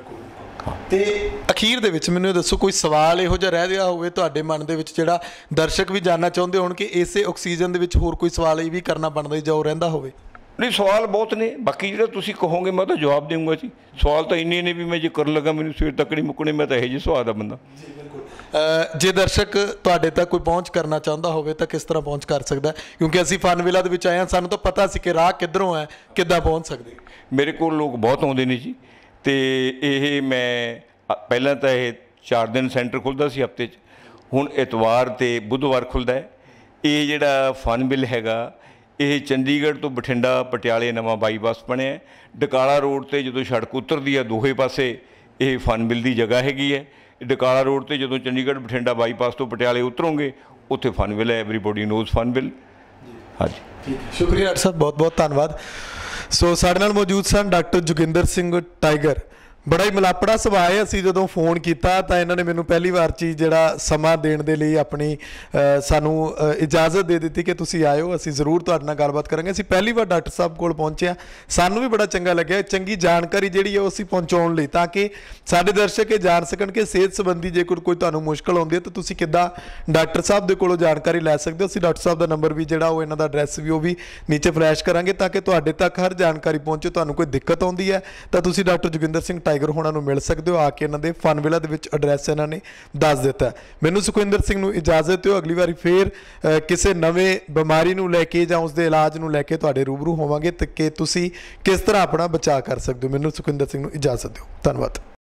ਤੇ ਅਖੀਰ ਦੇ ਵਿੱਚ ਮੈਨੂੰ ਇਹ ਦੱਸੋ, ਕੋਈ ਸਵਾਲ ਇਹੋ ਜਿਹਾ ਰਹਿ ਗਿਆ ਹੋਵੇ ਤੁਹਾਡੇ ਮਨ ਦੇ ਵਿੱਚ ਜਿਹੜਾ ਦਰਸ਼ਕ ਵੀ ਜਾਣਨਾ ਚਾਹੁੰਦੇ ਹੋਣ ਕਿ ਇਸੇ ਆਕਸੀਜਨ ਦੇ ਵਿੱਚ ਹੋਰ ਕੋਈ ਸਵਾਲ ਇਹ ਵੀ ਕਰਨਾ ਬਣਦਾ ਜਾਂ ਉਹ ਰਹਿੰਦਾ ਹੋਵੇ? ਨਹੀਂ, ਸਵਾਲ ਬਹੁਤ ਨੇ, ਬਾਕੀ ਜਿਹੜਾ ਤੁਸੀਂ ਕਹੋਗੇ ਮੈਂ ਤਾਂ ਜਵਾਬ ਦੇਵਾਂਗਾ ਜੀ। ਸਵਾਲ ਤਾਂ ਇੰਨੇ ਨੇ ਵੀ ਮੈਂ ਜੇ ਕਰਨ ਲੱਗਾ ਮੈਨੂੰ ਸਵੇਰ ਤੱਕ ਨਹੀਂ ਮੁੱਕਣੇ। ਮੈਂ ਤਾਂ ਇਹੋ ਜਿਹੇ ਸਵਾਲ ਦਾ ਬੰਦਾ। ਜੇ ਦਰਸ਼ਕ ਤੁਹਾਡੇ ਤੱਕ ਕੋਈ ਪਹੁੰਚ ਕਰਨਾ ਚਾਹੁੰਦਾ ਹੋਵੇ ਤਾਂ ਕਿਸ ਤਰ੍ਹਾਂ ਪਹੁੰਚ ਕਰ ਸਕਦਾ? ਕਿਉਂਕਿ ਅਸੀਂ ਫਨਵਿਲਾ ਦੇ ਵਿੱਚ ਆਏ ਹਾਂ, ਸਾਨੂੰ ਤਾਂ ਪਤਾ ਸੀ ਕਿ ਰਾਹ ਕਿੱਧਰੋਂ ਹੈ, ਕਿੱਦਾਂ ਪਹੁੰਚ ਸਕਦੇ? ਮੇਰੇ ਕੋਲ ਲੋਕ ਬਹੁਤ ਆਉਂਦੇ ਨੇ ਜੀ, ਅਤੇ ਇਹ ਮੈਂ ਪਹਿਲਾਂ ਤਾਂ ਇਹ 4 ਦਿਨ ਸੈਂਟਰ ਖੁੱਲ੍ਹਦਾ ਸੀ ਹਫ਼ਤੇ 'ਚ, ਹੁਣ ਐਤਵਾਰ ਅਤੇ ਬੁੱਧਵਾਰ ਖੁੱਲ੍ਹਦਾ ਹੈ। ਇਹ ਜਿਹੜਾ ਫਨਵਿਲ ਹੈਗਾ ਇਹ ਚੰਡੀਗੜ੍ਹ ਤੋਂ ਬਠਿੰਡਾ ਪਟਿਆਲੇ ਨਵਾਂ ਬਾਈਪਾਸ ਬਣਿਆ। ਡਕਾਲਾ ਰੋਡ 'ਤੇ ਜਦੋਂ ਸੜਕ ਉਤਰਦੀ ਹੈ ਦੋਹੇ ਪਾਸੇ ਇਹ ਫਨਵਿਲ ਦੀ ਜਗ੍ਹਾ ਹੈਗੀ ਹੈ। ਡਕਾਲਾ ਰੋਡ 'ਤੇ ਜਦੋਂ ਚੰਡੀਗੜ੍ਹ ਬਠਿੰਡਾ ਬਾਈਪਾਸ ਤੋਂ ਪਟਿਆਲੇ ਉਤਰੋਗੇ ਉੱਥੇ ਫਨਵਿਲ ਹੈ। Everybody knows Funville. ਹਾਂਜੀ, ਸ਼ੁਕਰੀਆ ਡਾਕਟਰ ਸਾਹਿਬ, ਬਹੁਤ ਬਹੁਤ ਧੰਨਵਾਦ। ਸੋ ਸਾਡੇ ਨਾਲ ਮੌਜੂਦ ਸਨ ਡਾਕਟਰ ਜੋਗਿੰਦਰ ਸਿੰਘ ਟਾਈਗਰ। ਬੜਾ ਹੀ ਮਲਾਪੜਾ ਸੁਭਾਅ ਹੈ। ਅਸੀਂ ਜਦੋਂ ਫੋਨ ਕੀਤਾ ਤਾਂ ਇਹਨਾਂ ਨੇ ਮੈਨੂੰ ਪਹਿਲੀ ਵਾਰ 'ਚ ਹੀ ਜਿਹੜਾ ਸਮਾਂ ਦੇਣ ਦੇ ਲਈ ਆਪਣੀ ਸਾਨੂੰ ਇਜਾਜ਼ਤ ਦੇ ਦਿੱਤੀ ਕਿ ਤੁਸੀਂ ਆਇਓ, ਅਸੀਂ ਜ਼ਰੂਰ ਤੁਹਾਡੇ ਨਾਲ ਗੱਲਬਾਤ ਕਰਾਂਗੇ। ਅਸੀਂ ਪਹਿਲੀ ਵਾਰ ਡਾਕਟਰ ਸਾਹਿਬ ਕੋਲ ਪਹੁੰਚੇ ਹਾਂ, ਸਾਨੂੰ ਵੀ ਬੜਾ ਚੰਗਾ ਲੱਗਿਆ। ਚੰਗੀ ਜਾਣਕਾਰੀ ਜਿਹੜੀ ਹੈ ਉਹ ਅਸੀਂ ਪਹੁੰਚਾਉਣ ਲਈ, ਤਾਂ ਕਿ ਸਾਡੇ ਦਰਸ਼ਕ ਇਹ ਜਾਣ ਸਕਣ ਕਿ ਸਿਹਤ ਸੰਬੰਧੀ ਜੇ ਕੋਈ ਤੁਹਾਨੂੰ ਮੁਸ਼ਕਲ ਆਉਂਦੀ ਹੈ ਤਾਂ ਤੁਸੀਂ ਕਿੱਦਾਂ ਡਾਕਟਰ ਸਾਹਿਬ ਦੇ ਕੋਲੋਂ ਜਾਣਕਾਰੀ ਲੈ ਸਕਦੇ ਹੋ। ਅਸੀਂ ਡਾਕਟਰ ਸਾਹਿਬ ਦਾ ਨੰਬਰ ਵੀ ਜਿਹੜਾ ਉਹ ਇਹਨਾਂ ਦਾ ਐਡਰੈਸ ਵੀ ਉਹ ਵੀ ਨੀਚੇ ਫਲੈਸ਼ ਕਰਾਂਗੇ ਤਾਂ ਕਿ ਤੁਹਾਡੇ ਤੱਕ ਹਰ ਜਾਣਕਾਰੀ ਪਹੁੰਚੇ। ਤੁਹਾਨੂੰ ਕੋਈ ਦਿੱਕਤ ਆਉਂਦੀ ਹੈ ਤਾਂ ਤੁਸੀਂ ਡਾਕਟਰ ਜੋਗਿੰਦਰ ਸਿੰਘ ਟਾਈਗਰ ਹੋਣਾ ਨੂੰ ਮਿਲ ਸਕਦੇ ਹੋ। ਆ ਕੇ ਇਹਨਾਂ ਦੇ ਫਨਵਿਲਾ ਦੇ ਵਿੱਚ ਐਡਰੈਸ ਇਹਨਾਂ ਨੇ ਦੱਸ ਦਿੱਤਾ। ਮੈਨੂੰ ਸੁਖਵਿੰਦਰ ਸਿੰਘ ਨੂੰ ਇਜਾਜ਼ਤ ਦਿਓ। ਅਗਲੀ ਵਾਰੀ ਫੇਰ ਕਿਸੇ ਨਵੇਂ ਬਿਮਾਰੀ ਨੂੰ ਲੈ ਕੇ ਜਾਂ ਉਸ ਦੇ ਇਲਾਜ ਨੂੰ ਲੈ ਕੇ ਤੁਹਾਡੇ ਰੂਬਰੂ ਹੋਵਾਂਗੇ ਤੇ ਕਿ ਤੁਸੀਂ ਕਿਸ ਤਰ੍ਹਾਂ ਆਪਣਾ ਬਚਾਅ ਕਰ ਸਕਦੇ ਹੋ। ਮੈਨੂੰ ਸੁਖਵਿੰਦਰ ਸਿੰਘ ਨੂੰ ਇਜਾਜ਼ਤ ਦਿਓ। ਧੰਨਵਾਦ।